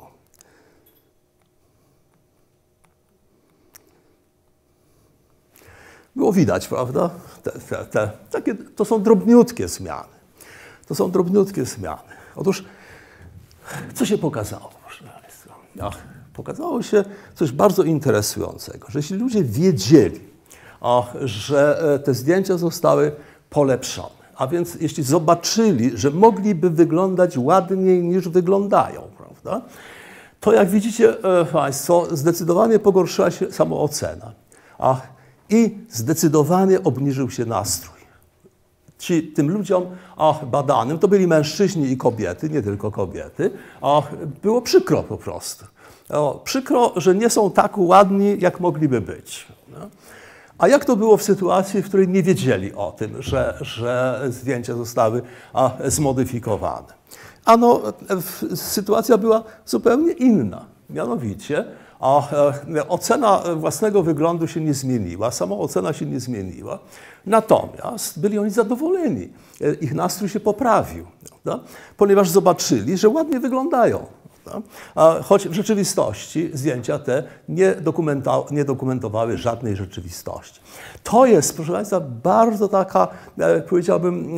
Było widać, prawda? To są drobniutkie zmiany. To są drobniutkie zmiany. Otóż, co się pokazało, proszę Państwa? Pokazało się coś bardzo interesującego, że jeśli ludzie wiedzieli, że te zdjęcia zostały polepszone, a więc jeśli zobaczyli, że mogliby wyglądać ładniej niż wyglądają, prawda, to jak widzicie Państwo, zdecydowanie pogorszyła się samoocena i zdecydowanie obniżył się nastrój. Tym ludziom badanym, to byli mężczyźni i kobiety, nie tylko kobiety, było przykro po prostu. Przykro, że nie są tak ładni, jak mogliby być. A jak to było w sytuacji, w której nie wiedzieli o tym, że zdjęcia zostały zmodyfikowane? Ano, sytuacja była zupełnie inna. Mianowicie ocena własnego wyglądu się nie zmieniła, samoocena się nie zmieniła, natomiast byli oni zadowoleni. Ich nastrój się poprawił, prawda? Ponieważ zobaczyli, że ładnie wyglądają. Choć w rzeczywistości zdjęcia te nie dokumentowały żadnej rzeczywistości. To jest, proszę Państwa, bardzo taka, powiedziałbym,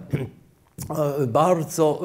bardzo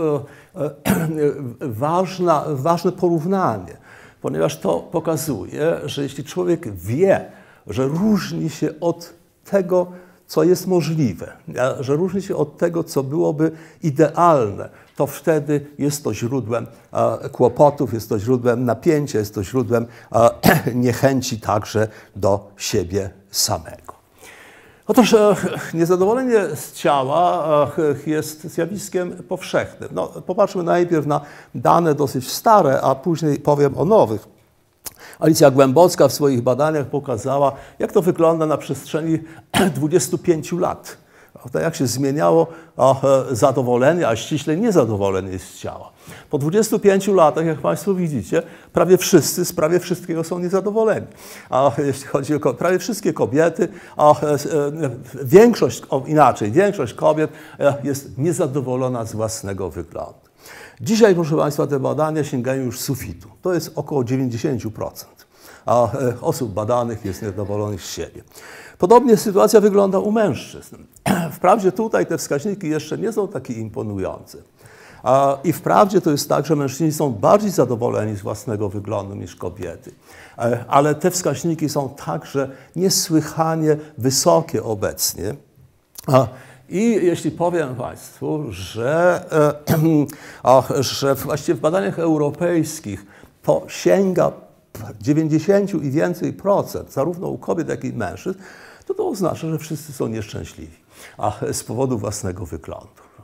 ważne porównanie, ponieważ to pokazuje, że jeśli człowiek wie, że różni się od tego, co jest możliwe, że różni się od tego, co byłoby idealne, to wtedy jest to źródłem kłopotów, jest to źródłem napięcia, jest to źródłem niechęci także do siebie samego. Otóż niezadowolenie z ciała jest zjawiskiem powszechnym. No, popatrzmy najpierw na dane dosyć stare, a później powiem o nowych. Alicja Głębocka w swoich badaniach pokazała, jak to wygląda na przestrzeni 25 lat. Jak się zmieniało zadowolenie, a ściśle niezadowolenie z ciała. Po 25 latach, jak Państwo widzicie, prawie wszyscy z prawie wszystkiego są niezadowoleni. A jeśli chodzi o prawie wszystkie kobiety, większość kobiet jest niezadowolona z własnego wyglądu. Dzisiaj, proszę Państwa, te badania sięgają już sufitu. To jest około 90% osób badanych jest niezadowolonych z siebie. Podobnie sytuacja wygląda u mężczyzn. Wprawdzie tutaj te wskaźniki jeszcze nie są takie imponujące. I wprawdzie to jest tak, że mężczyźni są bardziej zadowoleni z własnego wyglądu niż kobiety. Ale te wskaźniki są także niesłychanie wysokie obecnie. I jeśli powiem Państwu, że właściwie w badaniach europejskich to sięga 90 i więcej procent, zarówno u kobiet, jak i mężczyzn, to oznacza, że wszyscy są nieszczęśliwi z powodu własnego wyglądu.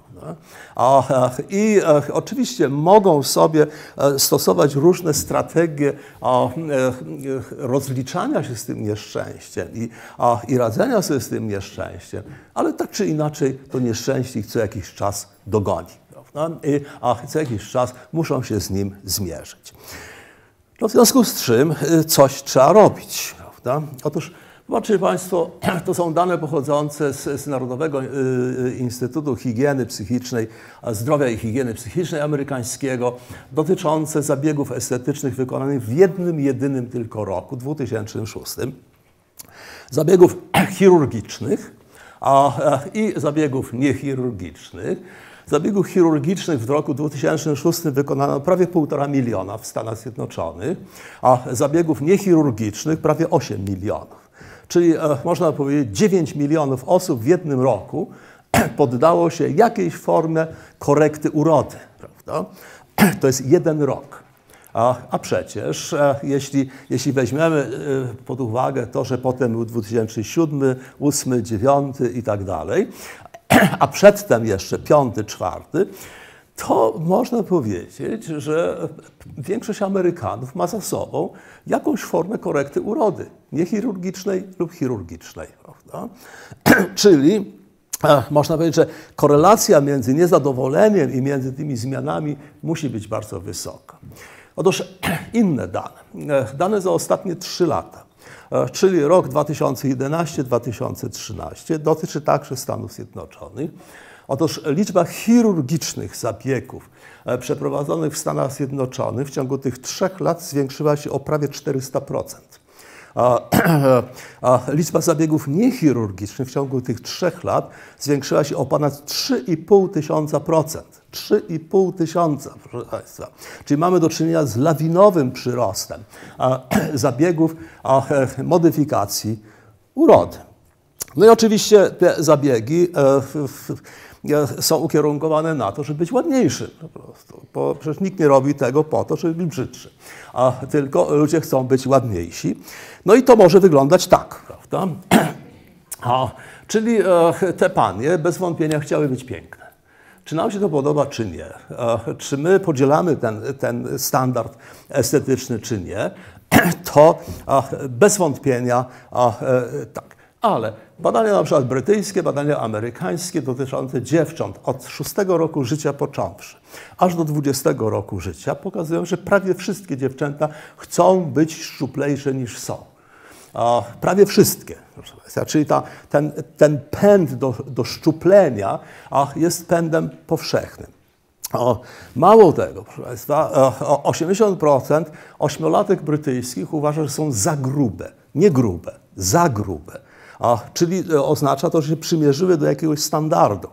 I oczywiście mogą sobie stosować różne strategie rozliczania się z tym nieszczęściem i radzenia sobie z tym nieszczęściem, ale tak czy inaczej to nieszczęście ich co jakiś czas dogoni. A co jakiś czas muszą się z nim zmierzyć. No w związku z czym coś trzeba robić. Prawda? Otóż zobaczcie Państwo, to są dane pochodzące z Narodowego Instytutu Higieny Psychicznej, Zdrowia i Higieny Psychicznej amerykańskiego, dotyczące zabiegów estetycznych wykonanych w jednym, jedynym tylko roku, 2006. Zabiegów chirurgicznych i zabiegów niechirurgicznych. Zabiegów chirurgicznych w roku 2006 wykonano prawie 1,5 miliona w Stanach Zjednoczonych, a zabiegów niechirurgicznych prawie 8 milionów. Czyli można powiedzieć 9 milionów osób w jednym roku poddało się jakiejś formie korekty urody. Prawda? To jest jeden rok. A przecież jeśli weźmiemy pod uwagę to, że potem był 2007, 2008, 2009 i tak dalej, a przedtem jeszcze 5., 4., to można powiedzieć, że większość Amerykanów ma za sobą jakąś formę korekty urody, niechirurgicznej lub chirurgicznej. Prawda? Czyli można powiedzieć, że korelacja między niezadowoleniem i między tymi zmianami musi być bardzo wysoka. Otóż inne dane za ostatnie 3 lata, czyli rok 2011-2013, dotyczy także Stanów Zjednoczonych. Otóż liczba chirurgicznych zabiegów przeprowadzonych w Stanach Zjednoczonych w ciągu tych 3 lat zwiększyła się o prawie 400%. Liczba zabiegów niechirurgicznych w ciągu tych 3 lat zwiększyła się o ponad 3,5 tysiąca procent. 3,5 tysiąca, proszę Państwa. Czyli mamy do czynienia z lawinowym przyrostem zabiegów modyfikacji urody. No i oczywiście te zabiegi są ukierunkowane na to, żeby być ładniejszym po prostu, bo przecież nikt nie robi tego po to, żeby być brzydszy, a tylko ludzie chcą być ładniejsi. No i to może wyglądać tak, prawda? Czyli te panie bez wątpienia chciały być piękne. Czy nam się to podoba, czy nie? Czy my podzielamy ten standard estetyczny, czy nie? To bez wątpienia tak. Ale badania na przykład brytyjskie, badania amerykańskie dotyczące dziewcząt od 6 roku życia począwszy, aż do 20 roku życia pokazują, że prawie wszystkie dziewczęta chcą być szczuplejsze niż są. Prawie wszystkie. Czyli ten pęd do szczuplenia jest pędem powszechnym. Mało tego, proszę Państwa, 80% ośmiolatek brytyjskich uważa, że są za grube. Nie grube, za grube. Czyli oznacza to, że się przymierzyły do jakiegoś standardu.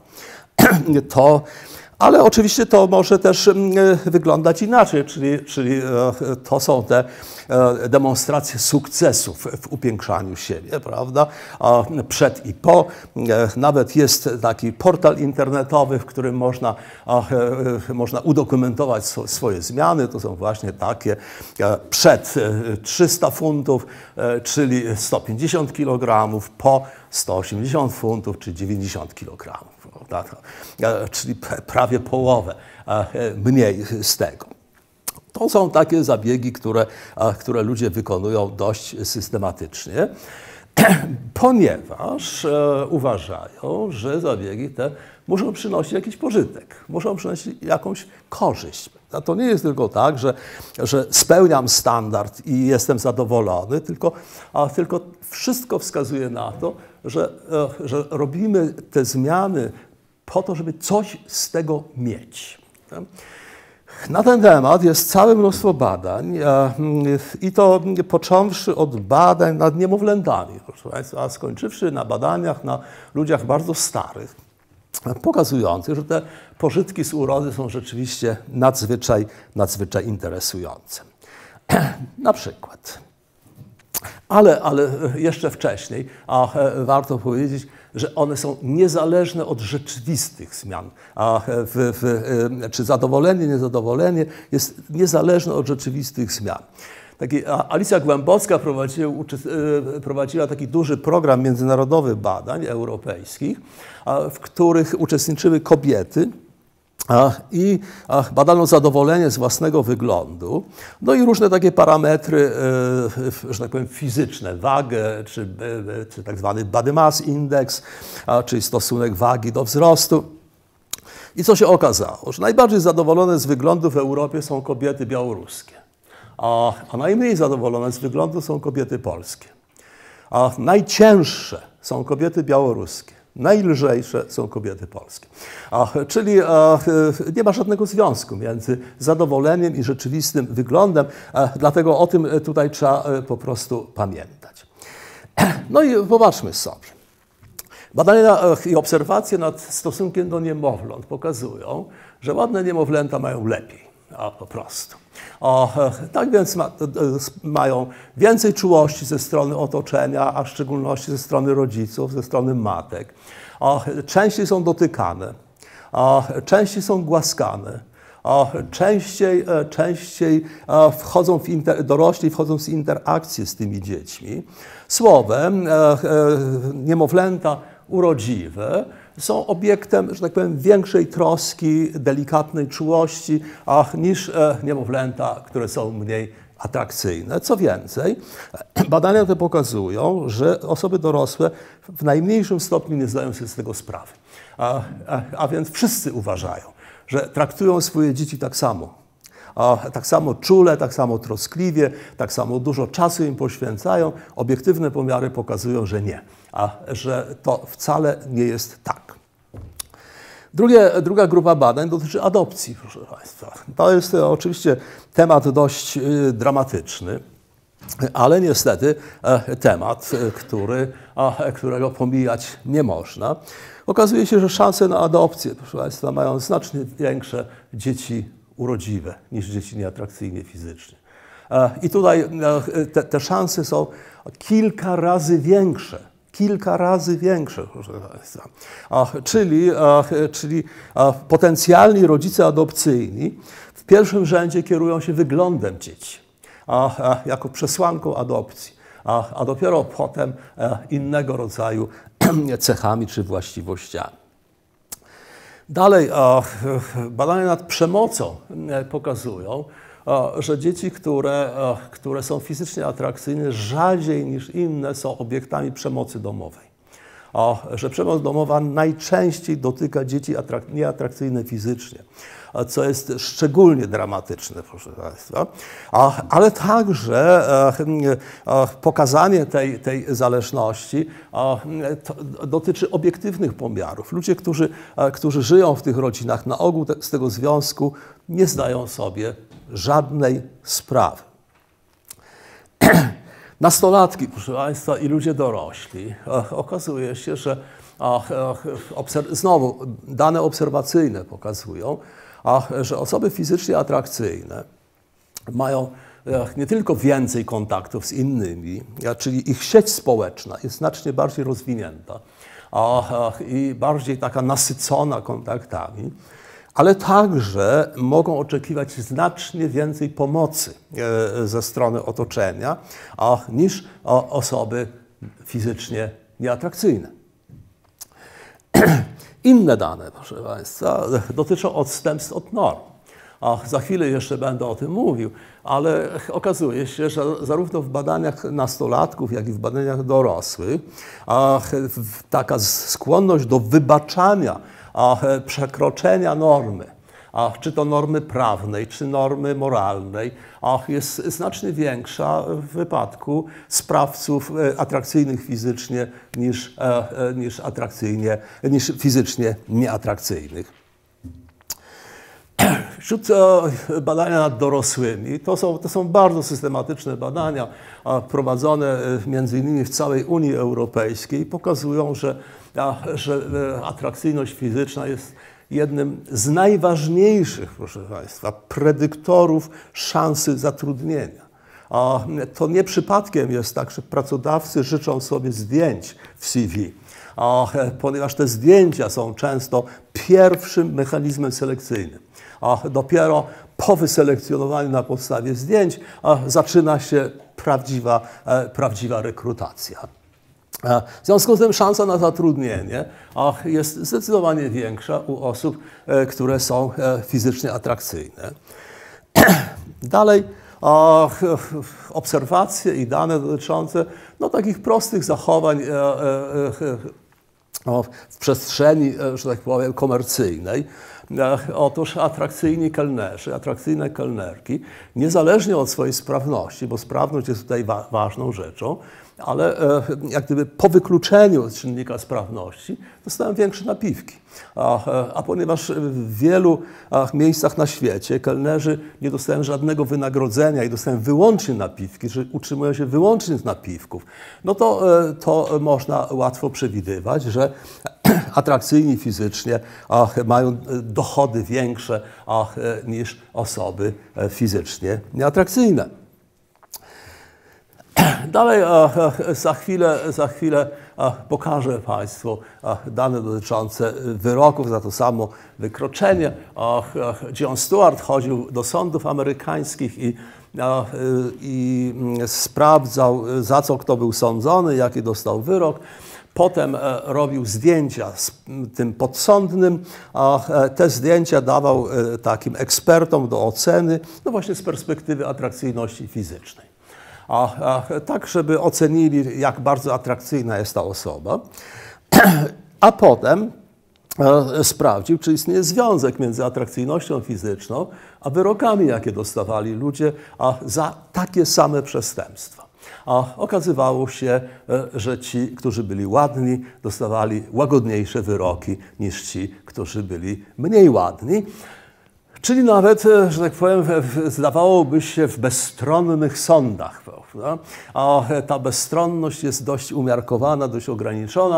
Ale oczywiście to może też wyglądać inaczej, czyli to są te demonstracje sukcesów w upiększaniu siebie, prawda? Przed i po. Nawet jest taki portal internetowy, w którym można udokumentować swoje zmiany. To są właśnie takie przed 300 funtów, czyli 150 kg, po 180 funtów, czy 90 kg. Czyli prawie połowę mniej z tego. To są takie zabiegi, które ludzie wykonują dość systematycznie, ponieważ uważają, że zabiegi te muszą przynosić jakiś pożytek, muszą przynosić jakąś korzyść. A to nie jest tylko tak, że spełniam standard i jestem zadowolony, tylko wszystko wskazuje na to, że robimy te zmiany po to, żeby coś z tego mieć. Na ten temat jest całe mnóstwo badań i to począwszy od badań nad niemowlętami, proszę Państwa, a skończywszy na badaniach na ludziach bardzo starych, pokazujących, że te pożytki z urody są rzeczywiście nadzwyczaj interesujące. Na przykład. Ale jeszcze wcześniej warto powiedzieć, że one są niezależne od rzeczywistych zmian. Czy zadowolenie, niezadowolenie jest niezależne od rzeczywistych zmian. Alicja Głębocka prowadziła taki duży program międzynarodowych badań europejskich, w których uczestniczyły kobiety, i badano zadowolenie z własnego wyglądu, no i różne takie parametry, że tak powiem, fizyczne, wagę, czy tak zwany body mass index, czyli stosunek wagi do wzrostu. I co się okazało? Że najbardziej zadowolone z wyglądu w Europie są kobiety białoruskie, a najmniej zadowolone z wyglądu są kobiety polskie. A najcięższe są kobiety białoruskie. Najlżejsze są kobiety polskie. Czyli nie ma żadnego związku między zadowoleniem i rzeczywistym wyglądem, dlatego o tym tutaj trzeba po prostu pamiętać. No i popatrzmy sobie. Badania i obserwacje nad stosunkiem do niemowląt pokazują, że ładne niemowlęta mają lepiej, po prostu. Tak więc mają więcej czułości ze strony otoczenia, a w szczególności ze strony rodziców, ze strony matek. Częściej są dotykane, częściej są głaskane, częściej dorośli wchodzą w interakcję z tymi dziećmi. Słowem, niemowlęta urodziwe są obiektem, że tak powiem, większej troski, delikatnej czułości niż niemowlęta, które są mniej atrakcyjne. Co więcej, badania te pokazują, że osoby dorosłe w najmniejszym stopniu nie zdają sobie z tego sprawy. A więc wszyscy uważają, że traktują swoje dzieci tak samo czule, tak samo troskliwie, tak samo dużo czasu im poświęcają. Obiektywne pomiary pokazują, że nie, że to wcale nie jest tak. Druga grupa badań dotyczy adopcji, proszę Państwa. To jest oczywiście temat dość dramatyczny, ale niestety temat, którego pomijać nie można. Okazuje się, że szanse na adopcję, proszę Państwa, mają znacznie większe dzieci urodziwe niż dzieci nieatrakcyjnie fizycznie. I tutaj te szanse są kilka razy większe. Proszę Państwa. Czyli potencjalni rodzice adopcyjni w pierwszym rzędzie kierują się wyglądem dzieci jako przesłanką adopcji, a dopiero potem innego rodzaju cechami czy właściwościami. Dalej, badania nad przemocą pokazują, że dzieci, które są fizycznie atrakcyjne, rzadziej niż inne są obiektami przemocy domowej. Że przemoc domowa najczęściej dotyka dzieci nieatrakcyjne fizycznie, co jest szczególnie dramatyczne, proszę Państwa, ale także pokazanie tej zależności dotyczy obiektywnych pomiarów. Ludzie, którzy żyją w tych rodzinach, na ogół z tego związku nie zdają sobie żadnej sprawy. Nastolatki, proszę Państwa, i ludzie dorośli, okazuje się, że znowu dane obserwacyjne pokazują, że osoby fizycznie atrakcyjne mają nie tylko więcej kontaktów z innymi, czyli ich sieć społeczna jest znacznie bardziej rozwinięta i bardziej taka nasycona kontaktami, ale także mogą oczekiwać znacznie więcej pomocy ze strony otoczenia niż osoby fizycznie nieatrakcyjne. Inne dane, proszę Państwa, dotyczą odstępstw od norm. Za chwilę jeszcze będę o tym mówił, ale okazuje się, że zarówno w badaniach nastolatków, jak i w badaniach dorosłych taka skłonność do wybaczania przekroczenia normy, czy to normy prawnej, czy normy moralnej, jest znacznie większa w wypadku sprawców atrakcyjnych fizycznie niż fizycznie nieatrakcyjnych. Wśród badania nad dorosłymi, to są bardzo systematyczne badania prowadzone między innymi w całej Unii Europejskiej, pokazują, że atrakcyjność fizyczna jest jednym z najważniejszych, proszę Państwa, predyktorów szansy zatrudnienia. To nie przypadkiem jest tak, że pracodawcy życzą sobie zdjęć w CV, ponieważ te zdjęcia są często pierwszym mechanizmem selekcyjnym. Dopiero po wyselekcjonowaniu na podstawie zdjęć zaczyna się prawdziwa rekrutacja. W związku z tym szansa na zatrudnienie jest zdecydowanie większa u osób, które są fizycznie atrakcyjne. Dalej obserwacje i dane dotyczące takich prostych zachowań w przestrzeni, że tak powiem, komercyjnej. Otóż atrakcyjni kelnerzy, atrakcyjne kelnerki, niezależnie od swojej sprawności, bo sprawność jest tutaj ważną rzeczą, ale jak gdyby po wykluczeniu czynnika sprawności dostają większe napiwki. A ponieważ w wielu miejscach na świecie kelnerzy nie dostają żadnego wynagrodzenia i dostają wyłącznie napiwki, że utrzymują się wyłącznie z napiwków, no to można łatwo przewidywać, że atrakcyjni fizycznie mają dochody większe niż osoby fizycznie nieatrakcyjne. Dalej za chwilę pokażę Państwu dane dotyczące wyroków za to samo wykroczenie. Jon Stewart chodził do sądów amerykańskich i sprawdzał, za co kto był sądzony, jaki dostał wyrok. Potem robił zdjęcia z tym podsądnym, a te zdjęcia dawał takim ekspertom do oceny, no właśnie z perspektywy atrakcyjności fizycznej. Tak, żeby ocenili, jak bardzo atrakcyjna jest ta osoba, a potem sprawdził, czy istnieje związek między atrakcyjnością fizyczną a wyrokami, jakie dostawali ludzie za takie same przestępstwa. Okazywało się, że ci, którzy byli ładni, dostawali łagodniejsze wyroki niż ci, którzy byli mniej ładni. Czyli nawet, że tak powiem, zdawałoby się w bezstronnych sądach, prawda? Ta bezstronność jest dość umiarkowana, dość ograniczona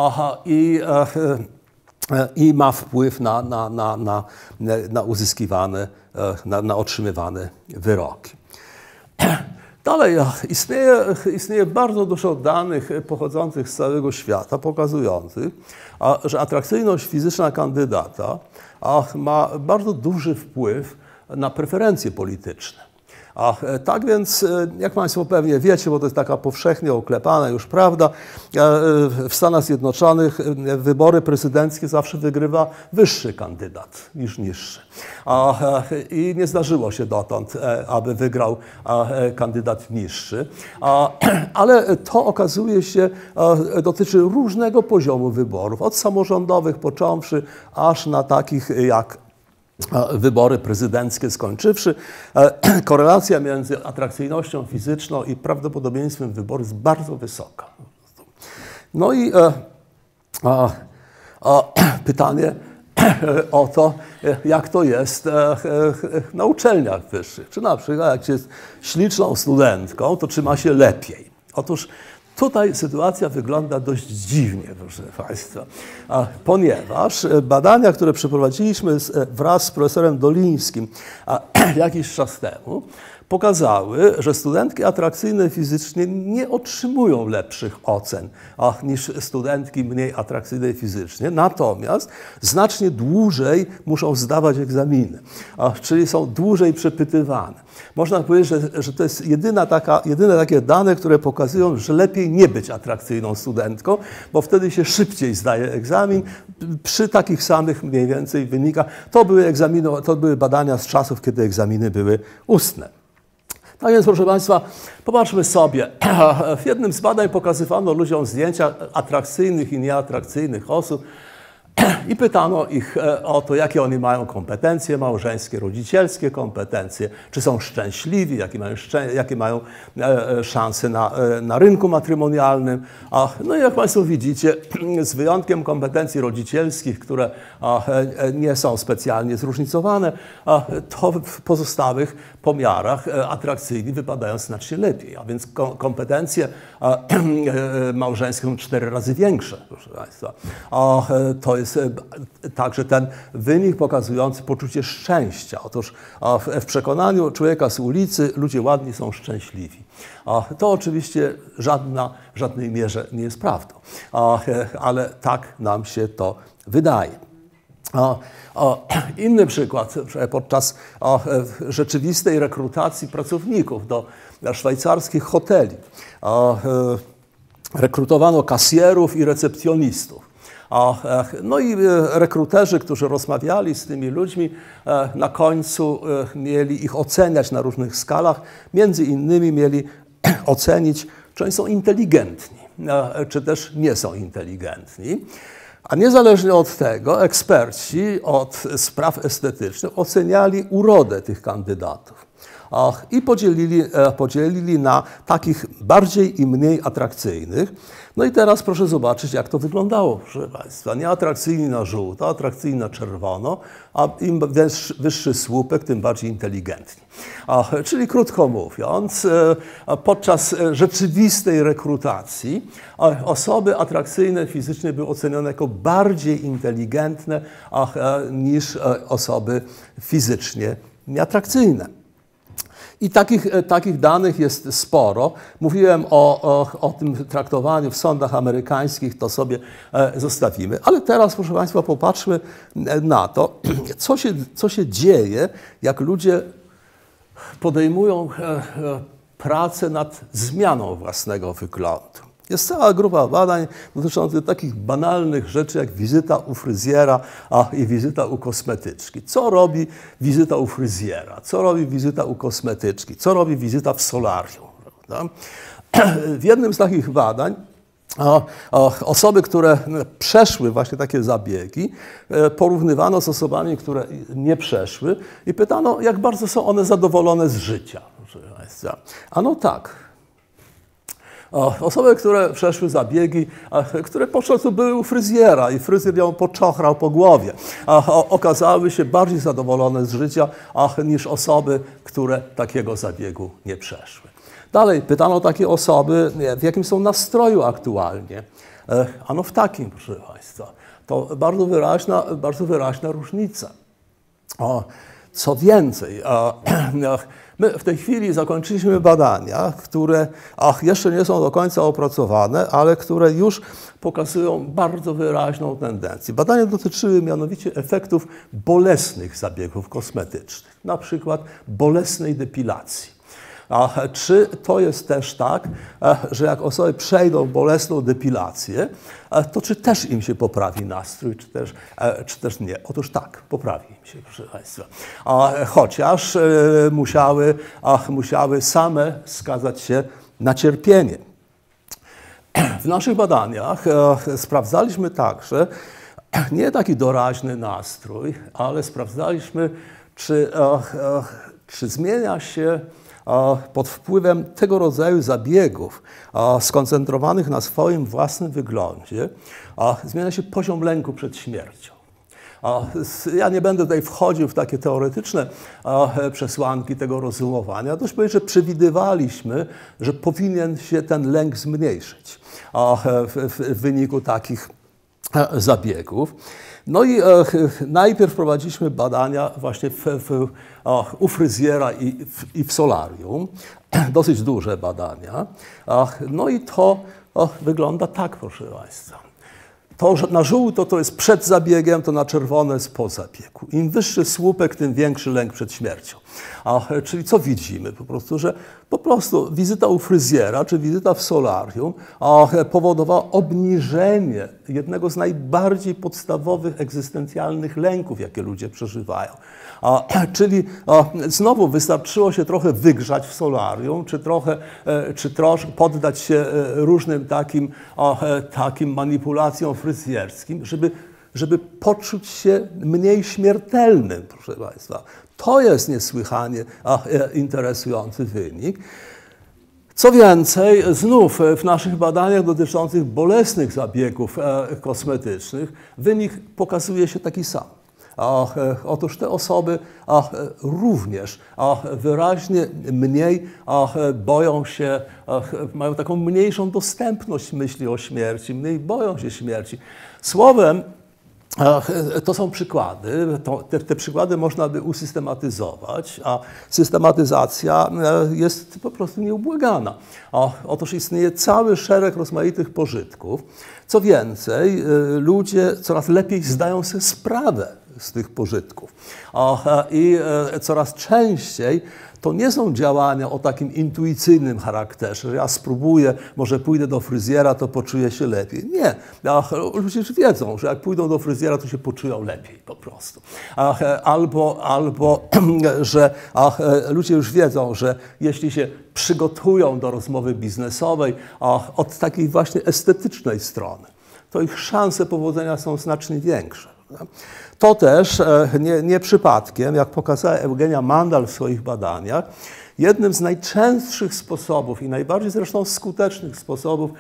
i ma wpływ na uzyskiwane, na otrzymywane wyroki. Dalej, istnieje bardzo dużo danych pochodzących z całego świata, pokazujących, że atrakcyjność fizyczna kandydata ma bardzo duży wpływ na preferencje polityczne. Tak więc, jak Państwo pewnie wiecie, bo to jest taka powszechnie oklepana już prawda, w Stanach Zjednoczonych wybory prezydenckie zawsze wygrywa wyższy kandydat niż niższy. I nie zdarzyło się dotąd, aby wygrał kandydat niższy. Ale to okazuje się, dotyczy różnego poziomu wyborów, od samorządowych począwszy, aż na takich jak wybory prezydenckie skończywszy. Korelacja między atrakcyjnością fizyczną i prawdopodobieństwem wyboru jest bardzo wysoka. No i pytanie o to, jak to jest na uczelniach wyższych. Czy na przykład jak się jest śliczną studentką, to czy ma się lepiej? Otóż tutaj sytuacja wygląda dość dziwnie, proszę Państwa, ponieważ badania, które przeprowadziliśmy wraz z profesorem Dolińskim jakiś czas temu, pokazały, że studentki atrakcyjne fizycznie nie otrzymują lepszych ocen niż studentki mniej atrakcyjne fizycznie, natomiast znacznie dłużej muszą zdawać egzaminy, czyli są dłużej przepytywane. Można powiedzieć, że to jest jedyne takie dane, które pokazują, że lepiej nie być atrakcyjną studentką, bo wtedy się szybciej zdaje egzamin przy takich samych mniej więcej wynikach. To były badania z czasów, kiedy egzaminy były ustne. Tak więc, proszę Państwa, popatrzmy sobie. W jednym z badań pokazywano ludziom zdjęcia atrakcyjnych i nieatrakcyjnych osób i pytano ich o to, jakie oni mają kompetencje małżeńskie, rodzicielskie kompetencje, czy są szczęśliwi, jakie mają szanse na rynku matrymonialnym. No i jak Państwo widzicie, z wyjątkiem kompetencji rodzicielskich, które nie są specjalnie zróżnicowane, to w pozostałych pomiarach atrakcyjni wypadają znacznie lepiej, a więc kompetencje małżeńskie są 4 razy większe, proszę Państwa. To jest także ten wynik pokazujący poczucie szczęścia. Otóż w przekonaniu człowieka z ulicy ludzie ładni są szczęśliwi. To oczywiście w żadnej mierze nie jest prawdą, ale tak nam się to wydaje. Inny przykład, podczas rzeczywistej rekrutacji pracowników do szwajcarskich hoteli rekrutowano kasjerów i recepcjonistów. No i rekruterzy, którzy rozmawiali z tymi ludźmi, na końcu mieli ich oceniać na różnych skalach. Między innymi mieli ocenić, czy oni są inteligentni, czy też nie są inteligentni. A niezależnie od tego eksperci od spraw estetycznych oceniali urodę tych kandydatów i podzielili na takich bardziej i mniej atrakcyjnych. No i teraz proszę zobaczyć, jak to wyglądało, proszę Państwa. Nieatrakcyjni na żółto, atrakcyjni na czerwono, a im wyższy słupek, tym bardziej inteligentni. Czyli krótko mówiąc, podczas rzeczywistej rekrutacji osoby atrakcyjne fizycznie były ocenione jako bardziej inteligentne niż osoby fizycznie nieatrakcyjne. I takich danych jest sporo. Mówiłem o tym traktowaniu w sądach amerykańskich, to sobie zostawimy. Ale teraz, proszę Państwa, popatrzmy na to, co się dzieje, jak ludzie podejmują pracę nad zmianą własnego wyglądu. Jest cała grupa badań dotyczących takich banalnych rzeczy jak wizyta u fryzjera i wizyta u kosmetyczki. Co robi wizyta u fryzjera? Co robi wizyta u kosmetyczki? Co robi wizyta w solarium? Prawda? W jednym z takich badań osoby, które przeszły właśnie takie zabiegi, porównywano z osobami, które nie przeszły i pytano, jak bardzo są one zadowolone z życia. Ano tak. Osoby, które przeszły zabiegi, które po prostu były u fryzjera i fryzjer ją poczochrał po głowie, okazały się bardziej zadowolone z życia niż osoby, które takiego zabiegu nie przeszły. Dalej pytano takie osoby, w jakim są nastroju aktualnie. Ano w takim, proszę Państwa. To bardzo wyraźna różnica. Co więcej, my w tej chwili zakończyliśmy badania, które jeszcze nie są do końca opracowane, ale które już pokazują bardzo wyraźną tendencję. Badania dotyczyły mianowicie efektów bolesnych zabiegów kosmetycznych, na przykład bolesnej depilacji. Czy to jest też tak, że jak osoby przejdą bolesną depilację, to czy też im się poprawi nastrój, czy też nie? Otóż tak, poprawi im się, proszę Państwa. Chociaż musiały same skazać się na cierpienie. W naszych badaniach sprawdzaliśmy także nie taki doraźny nastrój, ale sprawdzaliśmy, czy zmienia się pod wpływem tego rodzaju zabiegów skoncentrowanych na swoim własnym wyglądzie, zmienia się poziom lęku przed śmiercią. Ja nie będę tutaj wchodził w takie teoretyczne przesłanki tego rozumowania. Dość powiedzieć, że przewidywaliśmy, że powinien się ten lęk zmniejszyć w wyniku takich zabiegów. No i najpierw prowadziliśmy badania właśnie u fryzjera i w solarium, dosyć duże badania. No i to wygląda tak, proszę Państwa. To na żółto to jest przed zabiegiem, to na czerwono jest po zabiegu. Im wyższy słupek, tym większy lęk przed śmiercią. Czyli co widzimy? Że po prostu wizyta u fryzjera czy wizyta w solarium powodowała obniżenie jednego z najbardziej podstawowych egzystencjalnych lęków, jakie ludzie przeżywają. Czyli znowu wystarczyło się trochę wygrzać w solarium, czy troszkę poddać się różnym takim manipulacjom fryzjerskim, żeby poczuć się mniej śmiertelnym, proszę Państwa. To jest niesłychanie interesujący wynik. Co więcej, znów w naszych badaniach dotyczących bolesnych zabiegów kosmetycznych wynik pokazuje się taki sam. Otóż te osoby również wyraźnie mniej boją się, mają taką mniejszą dostępność myśli o śmierci, mniej boją się śmierci. Słowem, to są przykłady, te przykłady można by usystematyzować, a systematyzacja jest po prostu nieubłagana. Otóż istnieje cały szereg rozmaitych pożytków. Co więcej, ludzie coraz lepiej zdają sobie sprawę z tych pożytków i coraz częściej to nie są działania o takim intuicyjnym charakterze, że ja spróbuję, może pójdę do fryzjera, to poczuję się lepiej. Nie. Ludzie już wiedzą, że jak pójdą do fryzjera, to się poczują lepiej po prostu. Albo że ludzie już wiedzą, że jeśli się przygotują do rozmowy biznesowej od takiej właśnie estetycznej strony, to ich szanse powodzenia są znacznie większe. To też nie przypadkiem, jak pokazała Eugenia Mandel w swoich badaniach, jednym z najczęstszych sposobów i najbardziej zresztą skutecznych sposobów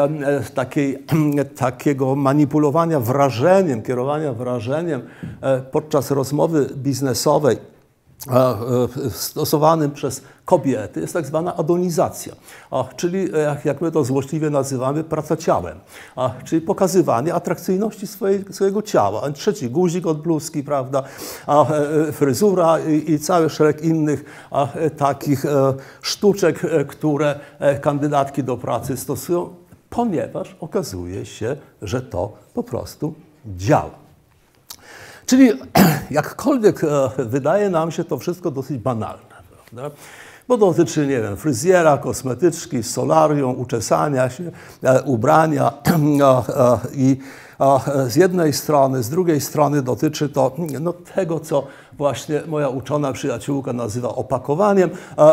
takiego manipulowania wrażeniem, kierowania wrażeniem podczas rozmowy biznesowej stosowanym przez kobiety jest tak zwana adonizacja, czyli jak my to złośliwie nazywamy, praca ciałem, czyli pokazywanie atrakcyjności swojego ciała. Trzeci guzik od bluzki, prawda, fryzura i cały szereg innych takich sztuczek, które kandydatki do pracy stosują, ponieważ okazuje się, że to po prostu działa. Czyli jakkolwiek wydaje nam się to wszystko dosyć banalne, prawda? Bo dotyczy, nie wiem, fryzjera, kosmetyczki, solarium, uczesania się, ubrania i z jednej strony, z drugiej strony dotyczy to tego, co właśnie moja uczona przyjaciółka nazywa opakowaniem,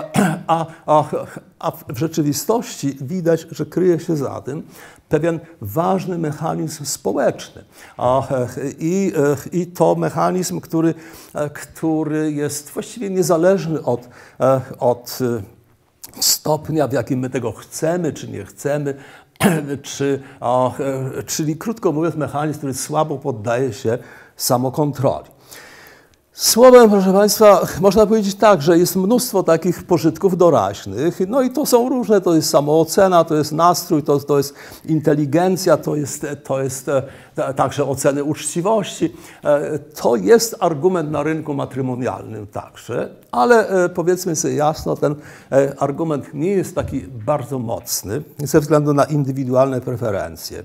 a w rzeczywistości widać, że kryje się za tym pewien ważny mechanizm społeczny. I to mechanizm, który jest właściwie niezależny od stopnia, w jakim my tego chcemy, czy nie chcemy, czyli krótko mówiąc mechanizm, który słabo poddaje się samokontroli. Słowem, proszę Państwa, można powiedzieć tak, że jest mnóstwo takich pożytków doraźnych, no i to są różne, to jest samoocena, to jest nastrój, to jest inteligencja, to jest także oceny uczciwości. To jest argument na rynku matrymonialnym także, ale powiedzmy sobie jasno, ten argument nie jest taki bardzo mocny ze względu na indywidualne preferencje.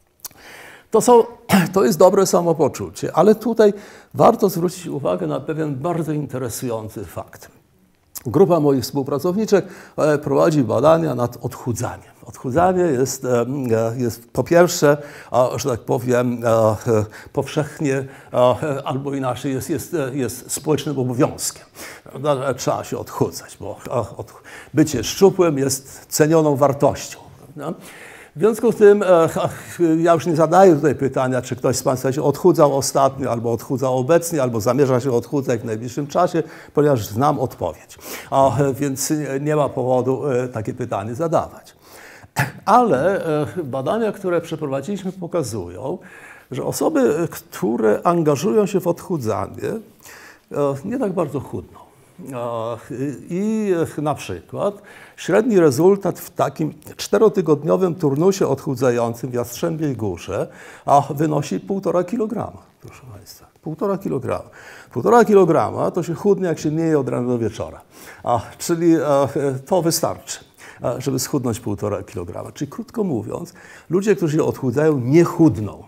To jest dobre samopoczucie, ale tutaj warto zwrócić uwagę na pewien bardzo interesujący fakt. grupa moich współpracowniczek prowadzi badania nad odchudzaniem. Odchudzanie jest po pierwsze, że tak powiem, powszechnie albo inaczej jest społecznym obowiązkiem. Trzeba się odchudzać, bo bycie szczupłym jest cenioną wartością. W związku z tym ja już nie zadaję tutaj pytania, czy ktoś z Państwa się odchudzał ostatnio, albo odchudzał obecnie, albo zamierza się odchudzać w najbliższym czasie, ponieważ znam odpowiedź. Więc nie ma powodu takie pytanie zadawać. Ale badania, które przeprowadziliśmy, pokazują, że osoby, które angażują się w odchudzanie, nie tak bardzo chudną. I na przykład średni rezultat w takim 4-tygodniowym turnusie odchudzającym w Jastrzębiej Górze wynosi 1,5 kg, proszę Państwa. 1,5 kg. 1,5 kg to się chudnie, jak się nie je od rana do wieczora. Czyli to wystarczy, żeby schudnąć 1,5 kg. Czyli krótko mówiąc, ludzie, którzy się odchudzają, nie chudną.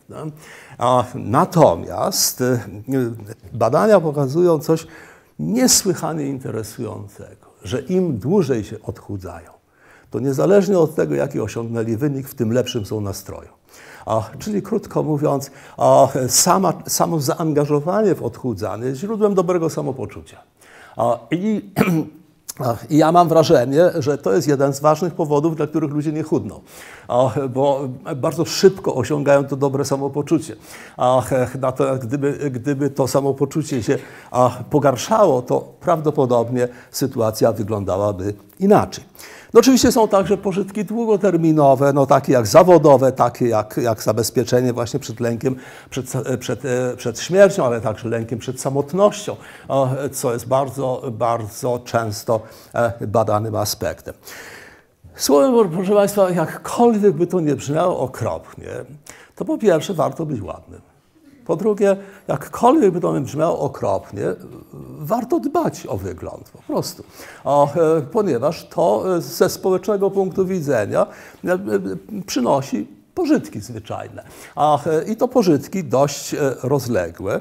Natomiast badania pokazują coś niesłychanie interesującego, że im dłużej się odchudzają, to niezależnie od tego, jaki osiągnęli wynik, w tym lepszym są nastroju. Czyli krótko mówiąc, samo zaangażowanie w odchudzanie jest źródłem dobrego samopoczucia. I ja mam wrażenie, że to jest jeden z ważnych powodów, dla których ludzie nie chudną, bo bardzo szybko osiągają to dobre samopoczucie. Natomiast gdyby to samopoczucie się pogarszało, to prawdopodobnie sytuacja wyglądałaby inaczej. No oczywiście są także pożytki długoterminowe, no takie jak zawodowe, takie jak zabezpieczenie właśnie przed lękiem, przed śmiercią, ale także lękiem przed samotnością, co jest bardzo, bardzo często badanym aspektem. Słowem, proszę Państwa, jakkolwiek by to nie brzmiało okropnie, to po pierwsze warto być ładnym. Po drugie, jakkolwiek by to brzmiało okropnie, warto dbać o wygląd po prostu, ponieważ to ze społecznego punktu widzenia przynosi pożytki zwyczajne. I to pożytki dość rozległe.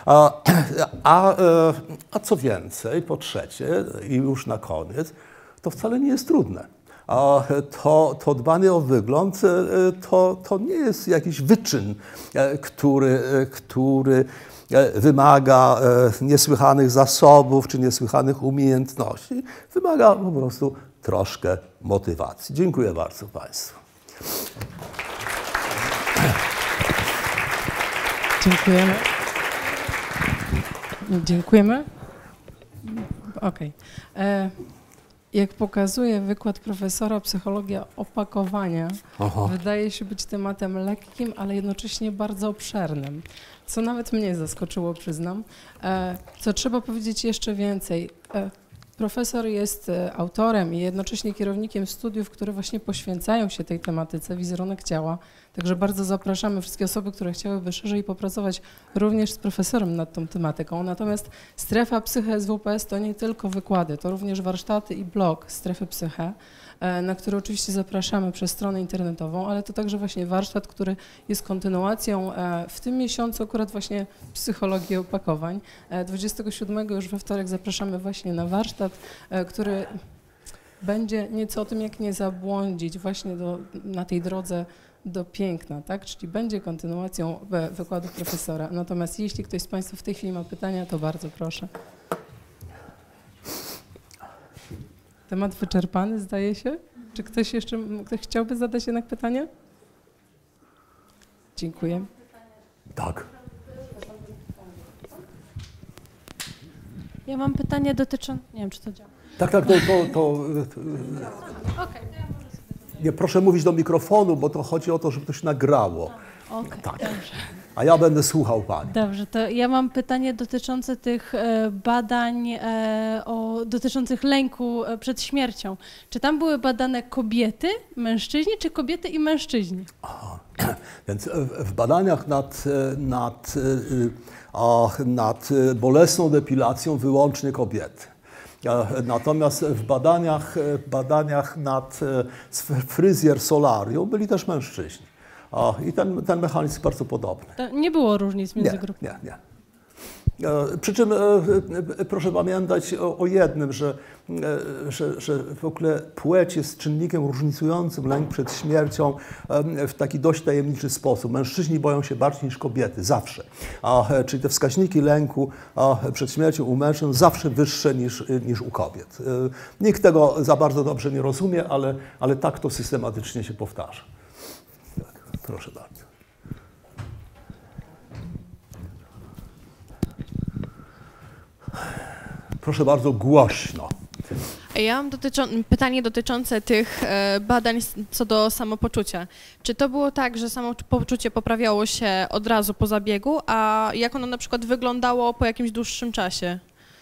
A co więcej, po trzecie i już na koniec, to wcale nie jest trudne. To dbanie o wygląd to nie jest jakiś wyczyn, który wymaga niesłychanych zasobów czy niesłychanych umiejętności. Wymaga po prostu troszkę motywacji. Dziękuję bardzo Państwu. Dziękujemy. Dziękujemy. Okej. Jak pokazuje wykład profesora, psychologia opakowania wydaje się być tematem lekkim, ale jednocześnie bardzo obszernym, co nawet mnie zaskoczyło, przyznam. Co trzeba powiedzieć jeszcze więcej. Profesor jest autorem i jednocześnie kierownikiem studiów, które właśnie poświęcają się tej tematyce, wizerunek ciała. Także bardzo zapraszamy wszystkie osoby, które chciałyby szerzej popracować również z profesorem nad tą tematyką. Natomiast Strefa Psyche SWPS to nie tylko wykłady, to również warsztaty i blog Strefy Psyche, na który oczywiście zapraszamy przez stronę internetową, ale to także właśnie warsztat, który jest kontynuacją w tym miesiącu akurat właśnie psychologii opakowań. 27 już we wtorek zapraszamy właśnie na warsztat, który będzie nieco o tym, jak nie zabłądzić właśnie na tej drodze do piękna, tak? Czyli będzie kontynuacją wykładu profesora. Natomiast jeśli ktoś z Państwa w tej chwili ma pytania, to bardzo proszę. Temat wyczerpany, zdaje się. Czy ktoś chciałby zadać jednak pytanie? Dziękuję. Tak. Ja mam pytanie dotyczące... Nie wiem, czy to działa. Tak, nie, proszę mówić do mikrofonu, bo to chodzi o to, żeby to się nagrało. Okej, tak. Dobrze. A ja będę słuchał Pani. Dobrze, to ja mam pytanie dotyczące tych badań dotyczących lęku przed śmiercią. Czy tam były badane kobiety, mężczyźni, czy kobiety i mężczyźni? Aha. Więc w badaniach nad bolesną depilacją wyłącznie kobiety. Natomiast w badaniach nad fryzjer solarium byli też mężczyźni. I ten mechanizm jest bardzo podobny. To nie było różnic między grupami? Nie. Przy czym proszę pamiętać o jednym, że w ogóle płeć jest czynnikiem różnicującym lęk przed śmiercią w taki dość tajemniczy sposób. Mężczyźni boją się bardziej niż kobiety, zawsze. Czyli te wskaźniki lęku przed śmiercią u mężczyzn zawsze wyższe niż u kobiet. Nikt tego za bardzo dobrze nie rozumie, ale tak to systematycznie się powtarza. Tak, proszę bardzo. Proszę bardzo, głośno. Ja mam pytanie dotyczące tych badań co do samopoczucia. Czy to było tak, że samopoczucie poprawiało się od razu po zabiegu, a jak ono na przykład wyglądało po jakimś dłuższym czasie?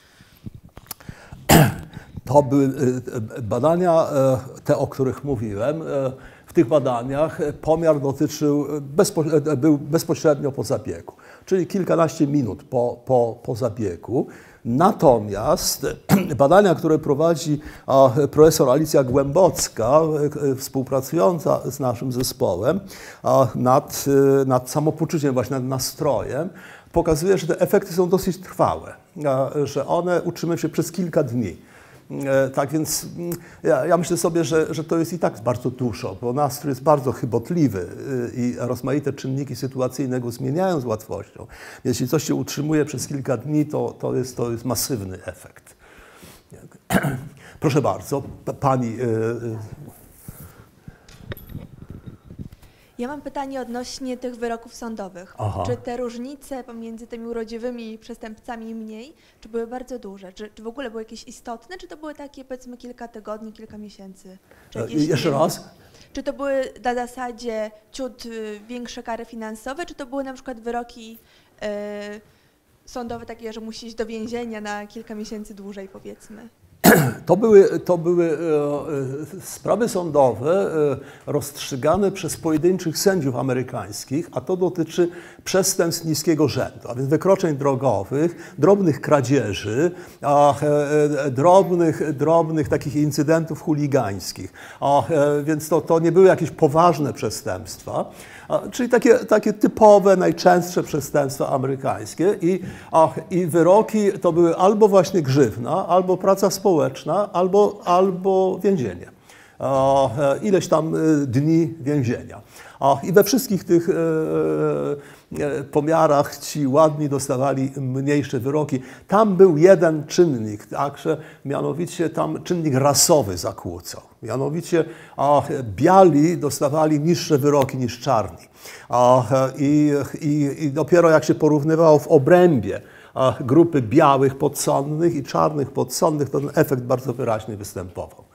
To były badania, te o których mówiłem. W tych badaniach pomiar był bezpośrednio po zabiegu, czyli kilkanaście minut po zabiegu. Natomiast badania, które prowadzi profesor Alicja Głębocka, współpracująca z naszym zespołem nad samopoczuciem, właśnie nad nastrojem, pokazuje, że te efekty są dosyć trwałe, że one utrzymują się przez kilka dni. Tak więc ja myślę sobie, że to jest i tak bardzo dużo, bo nastrój jest bardzo chybotliwy i rozmaite czynniki sytuacyjne go zmieniają z łatwością. Jeśli coś się utrzymuje przez kilka dni, to jest masywny efekt. Proszę bardzo, pani. Ja mam pytanie odnośnie tych wyroków sądowych. Aha. Czy te różnice pomiędzy tymi urodziwymi przestępcami i mniej, czy były bardzo duże? Czy w ogóle były jakieś istotne, czy to były takie powiedzmy kilka tygodni, kilka miesięcy? Czy jakieś, Jeszcze raz? Czy to były na zasadzie ciut większe kary finansowe, czy to były na przykład wyroki sądowe takie, że musi iść do więzienia na kilka miesięcy dłużej powiedzmy? To były sprawy sądowe rozstrzygane przez pojedynczych sędziów amerykańskich, a to dotyczy przestępstw niskiego rzędu, a więc wykroczeń drogowych, drobnych kradzieży, drobnych takich incydentów chuligańskich. Więc to nie były jakieś poważne przestępstwa, czyli takie typowe, najczęstsze przestępstwa amerykańskie i wyroki to były albo właśnie grzywna, albo praca społeczna, albo więzienie. Ileś tam dni więzienia. I we wszystkich tych pomiarach ci ładni dostawali mniejsze wyroki. Tam był jeden czynnik, także mianowicie tam czynnik rasowy zakłócał. Mianowicie biali dostawali niższe wyroki niż czarni. I dopiero jak się porównywało w obrębie grupy białych podsądnych i czarnych podsądnych, to ten efekt bardzo wyraźnie występował.